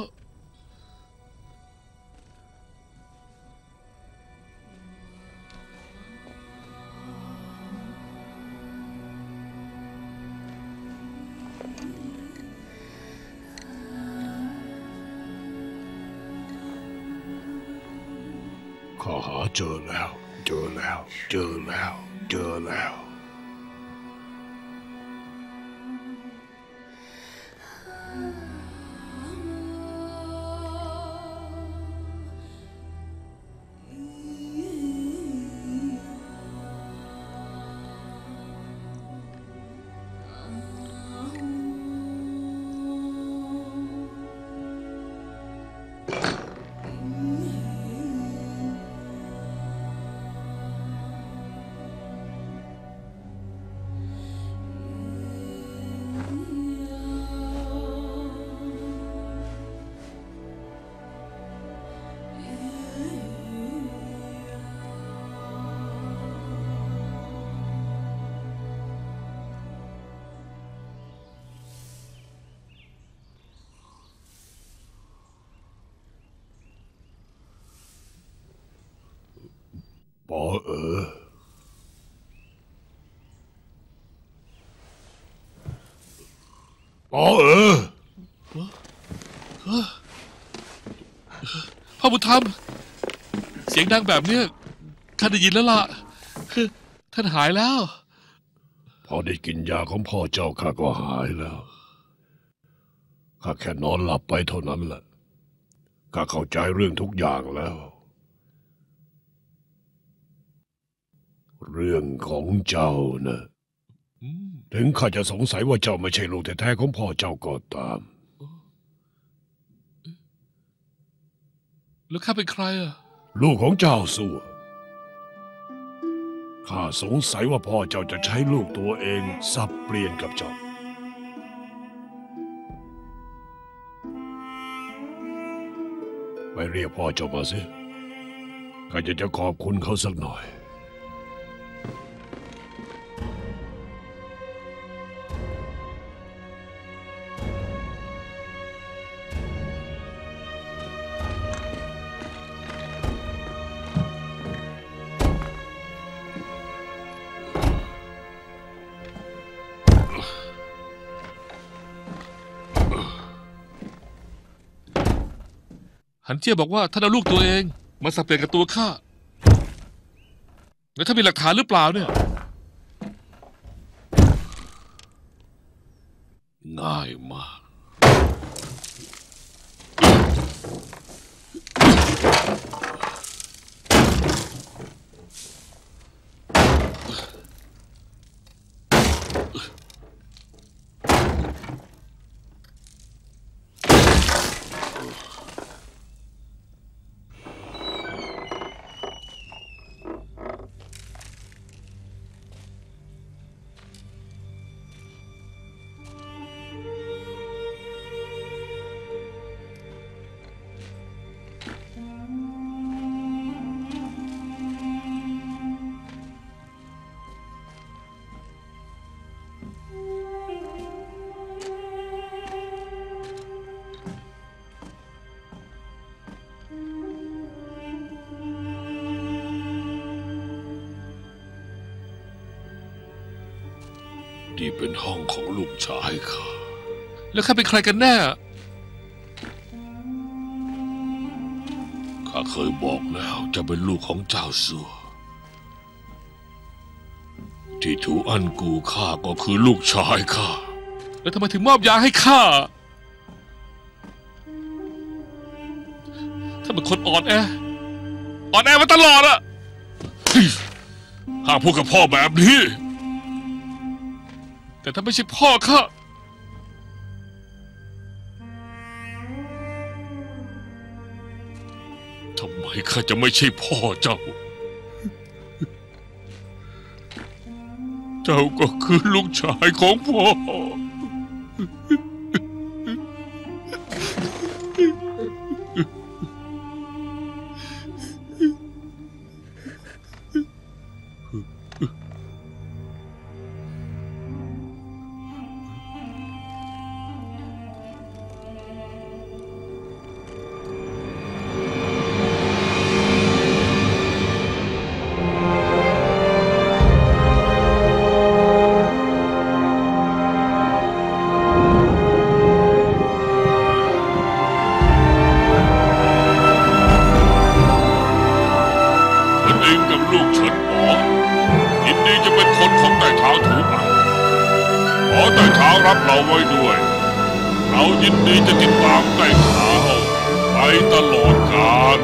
ข้าหาเจอแล้ว เจอแล้ว เจอแล้ว เจอแล้วพปอปอพ่อบุญธรรมเสียงดังแบบเนี้ยข้าได้ยินแล้วล่ะคือท่านหายแล้วพอได้กินยาของพ่อเจ้าข้าก็หายแล้วข้าแค่นอนหลับไปเท่านั้นแหละข้าเข้าใจเรื่องทุกอย่างแล้วเรื่องของเจ้านะถึงข้าจะสงสัยว่าเจ้าไม่ใช่ลูกแท้ๆของพ่อเจ้าก็ตามแล้วข้าเป็นใครอ่ะลูกของเจ้าสัวข้าสงสัยว่าพ่อเจ้าจะใช้ลูกตัวเองสับเปลี่ยนกับเจ้าไปเรียกพ่อเจ้ามาสิข้าจะขอบคุณเขาสักหน่อยหันเจี้ยบอกว่าท่านเอาลูกตัวเองมาสับเปลี่ยนกับตัวข้าแล้วท่านมีหลักฐานหรือเปล่าเนี่ยง่ายมากนี่เป็นห้องของลูกชายข้าแล้วข้าเป็นใครกันแน่ข้าเคยบอกแล้วจะเป็นลูกของเจ้าสัวที่ถูอันกูข้าก็คือลูกชายข้าแล้วทำไมถึงมอบยาให้ข้าถ้าเป็นคนอ่อนแอมาตลอดอะห้ามพูดกับพ่อแบบนี้แต่ถ้าไม่ใช่พ่อข้าทำไมข้าจะไม่ใช่พ่อเจ้า เจ้าก็คือลูกชายของพ่อรับเราไว้ด้วยเรายินดีจะติดตามใต้เท้าไปตลอดกาล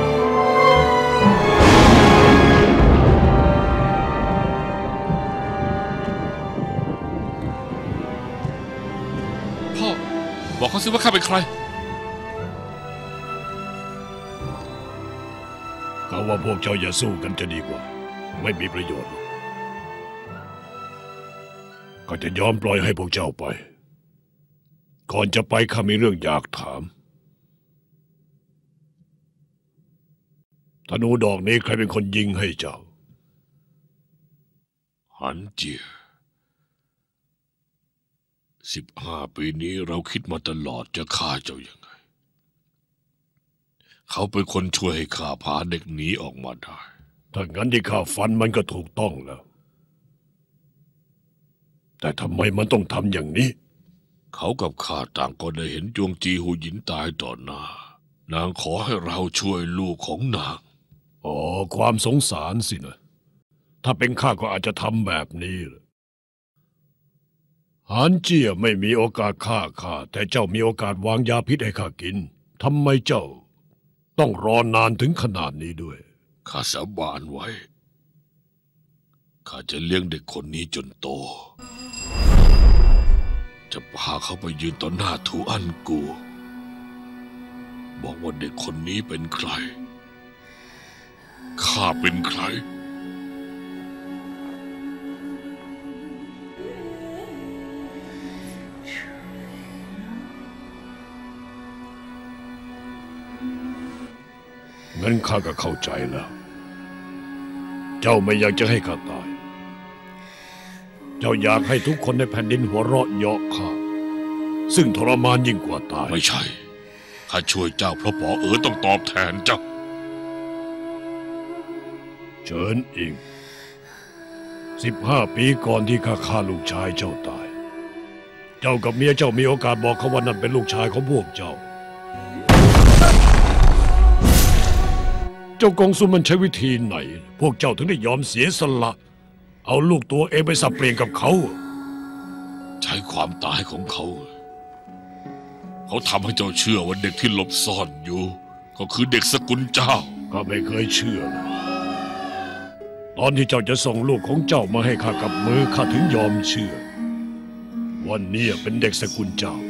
พ่อบอกเขาสิว่าข้าเป็นใครเขาว่าพวกเจ้าอย่าสู้กันจะดีกว่าไม่มีประโยชน์ก็จะยอมปล่อยให้พวกเจ้าไปก่อนจะไปข้ามีเรื่องอยากถามธนูดอกนี้ใครเป็นคนยิงให้เจ้าหันเจีย15 ปีนี้เราคิดมาตลอดจะฆ่าเจ้ายังไงเขาเป็นคนช่วยให้ข้าพาเด็กหนีออกมาได้ถ้างั้นที่ข้าฝันมันก็ถูกต้องแล้วแต่ทำไมมันต้องทำอย่างนี้เขากับข้าต่างก็ได้เห็นจวงจีหูหยินตายต่อหน้านางขอให้เราช่วยลูกของนางอ๋อความสงสารสินะถ้าเป็นข้าก็อาจจะทำแบบนี้แหละหานเจี้ยไม่มีโอกาสฆ่าข้าแต่เจ้ามีโอกาสวางยาพิษให้ข้ากินทำไมเจ้าต้องรอนานถึงขนาดนี้ด้วยข้าสาบานไว้ข้าจะเลี้ยงเด็กคนนี้จนโตจะพาเขาไปยืนต่อหน้าทูอันกูบอกว่าเด็กคนนี้เป็นใครข้าเป็นใครงั้นข้าก็เข้าใจแล้ว เจ้าไม่อยากจะให้ข้าตาย เจ้าอยากให้ทุกคนในแผ่นดินหัวเราะเยาะข้าซึ่งทรมานยิ่งกว่าตายไม่ใช่ข้าช่วยเจ้าเพราะป๋อต้องตอบแทนเจ้าเฉินอิง15 ปีก่อนที่ข้าฆ่าลูกชายเจ้าตายเจ้ากับเมียเจ้ามีโอกาสบอกเขาว่านั่นเป็นลูกชายของพวกเจ้า เจ้ากงซุนมันใช้วิธีไหนพวกเจ้าถึงได้ยอมเสียสละเอาลูกตัวเองไปสับเปลี่ยนกับเขาใช้ความตายของเขาทำให้เจ้าเชื่อว่าเด็กที่หลบซ่อนอยู่ก็คือเด็กสกุลเจ้าก็ไม่เคยเชื่อตอนที่เจ้าจะส่งลูกของเจ้ามาให้ข้ากับมือข้าถึงยอมเชื่อว่านี่เป็นเด็กสกุลเจ้า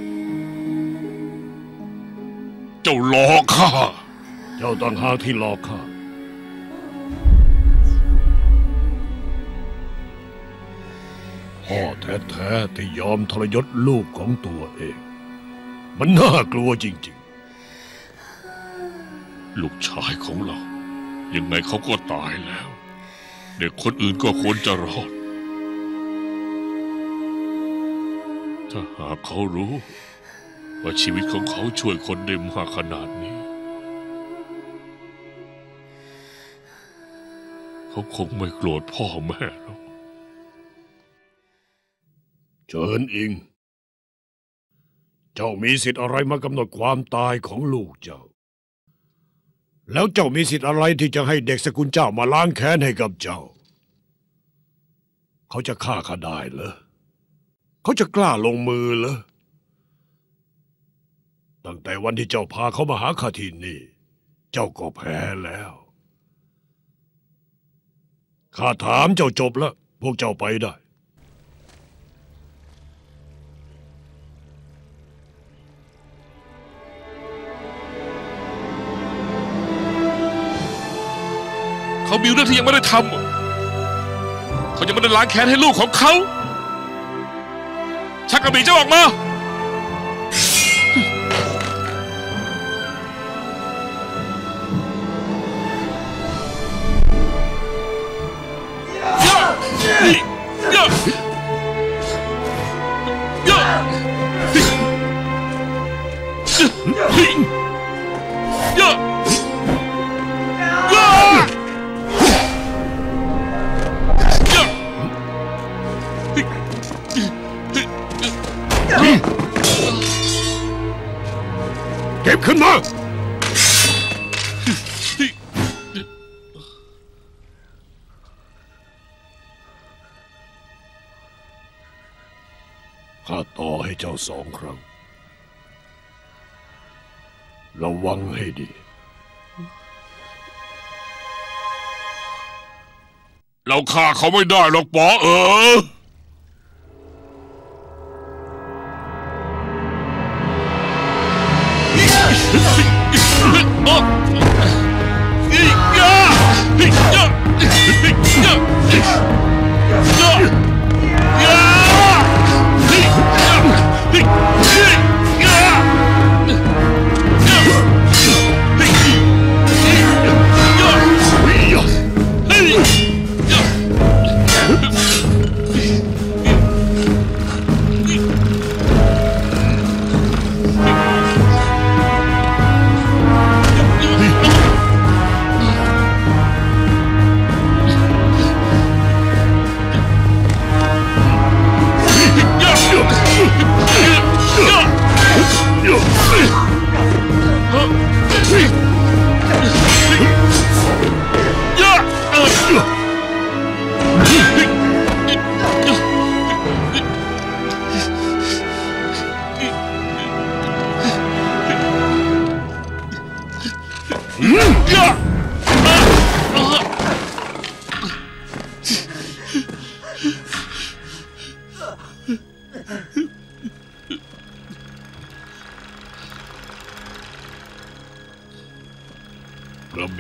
หลอกข้าเจ้าต่างหากที่หลอกข้าพ่อแท้ๆที่ยอมทรยศลูกของตัวเองมันน่ากลัวจริงๆลูกชายของเรายังไงเขาก็ตายแล้วเด็กคนอื่นก็ควรจะรอดถ้าหากเขารู้ว่าชีวิตของเขาช่วยคนได้มากขนาดนี้เขาคงไม่โกรธพ่อแม่หรอกเฉินอิงเจ้ามีสิทธิ์อะไรมากำหนดความตายของลูกเจ้าแล้วเจ้ามีสิทธิ์อะไรที่จะให้เด็กสกุลเจ้ามาล้างแค้นให้กับเจ้าเขาจะฆ่าข้าได้เหรอเขาจะกล้าลงมือเหรอตั้งแต่วันที่เจ้าพาเขามาหาข้าที่นี่เจ้าก็แพ้แล้วข้าถามเจ้าจบแล้วพวกเจ้าไปได้เขามีเรื่องที่ยังไม่ได้ทำเขายังไม่ได้ล้างแค้นให้ลูกของเขาชักกระบี่เจ้าออกมาเก็บขึ้นมาข้าต่อให้เจ้า2 ครั้งระวังให้ดีเราฆ่าเขาไม่ได้หรอกป๋อ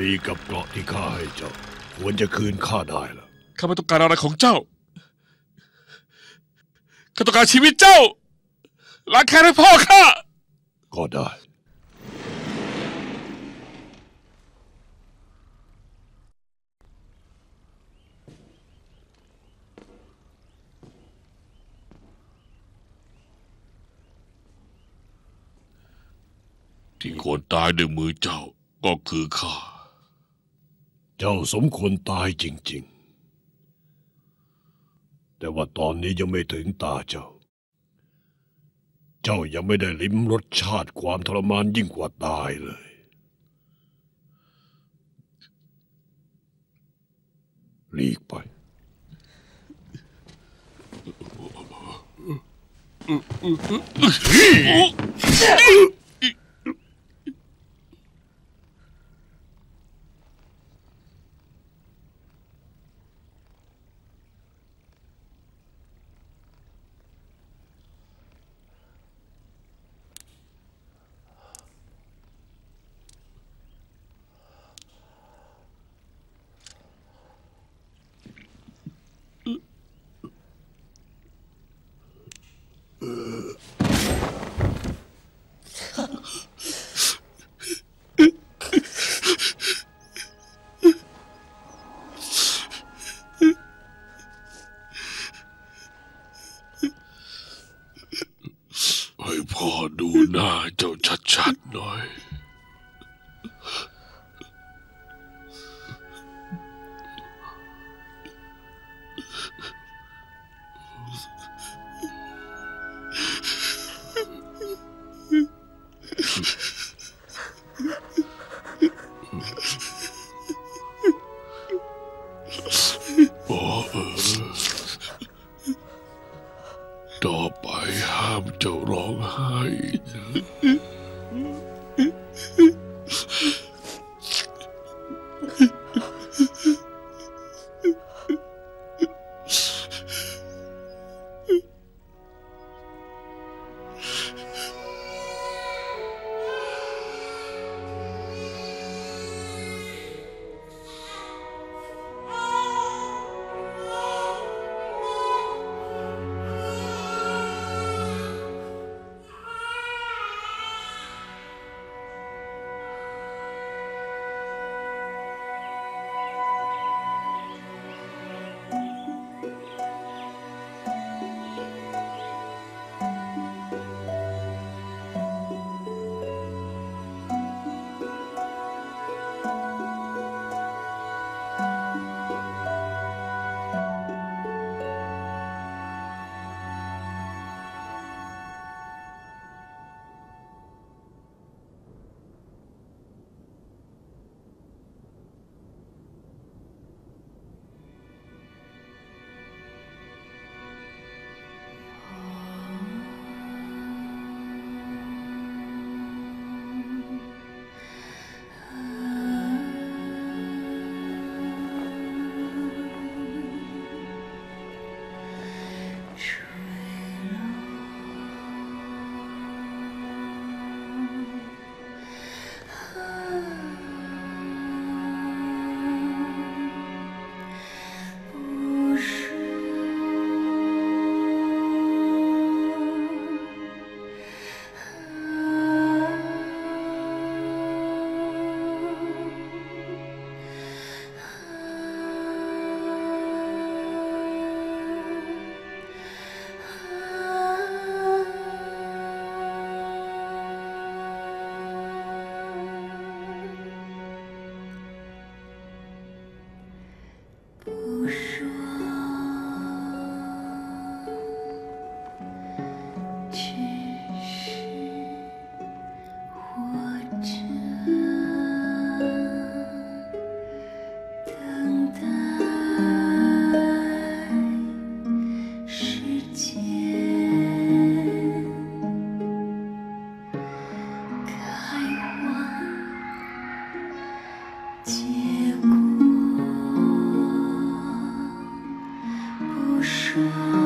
ลีกับเกราะที่ข้าให้เจ้าควรจะคืนข้าได้แล้วข้าไม่ต้องการอะไรของเจ้าข้าต้องการชีวิตเจ้าล้างแค้นให้พ่อข้าก็ได้ที่ควรตายด้วยมือเจ้าก็คือข้าเจ้าสมควรตายจริงๆแต่ว่าตอนนี้ยังไม่ถึงตาเจ้ายังไม่ได้ลิ้มรสชาติความทรมานยิ่งกว่าตายเลยหลีกไปให้พ่อดูหน้าเจ้าชัดๆหน่อยพ่อต่อไปห้ามเจ้าร้องไห้นะ说。